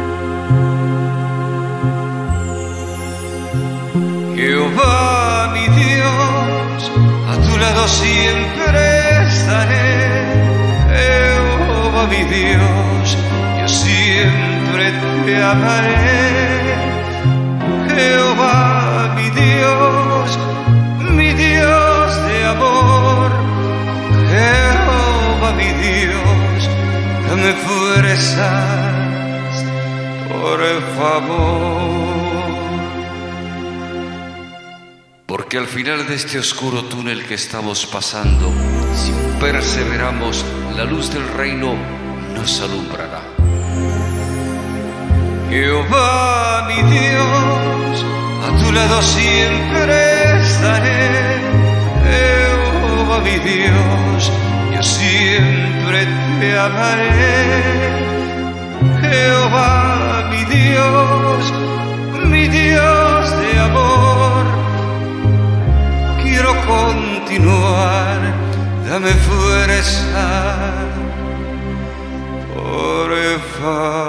Jehová mi Dios, a tu lado siempre estaré. Jehová mi Dios, yo siempre te amaré. Jehová mi Dios de amor. Jehová mi Dios, dame fuerzas, por favor. Porque al final de este oscuro túnel que estamos pasando, si perseveramos, la luz del reino nos alumbrará. Jehová mi Dios, a tu lado siempre estaré. Jehová mi Dios, yo siempre te amaré. Jehová mi Dios de amor. Quiero continuar, dame fuerza, por favor.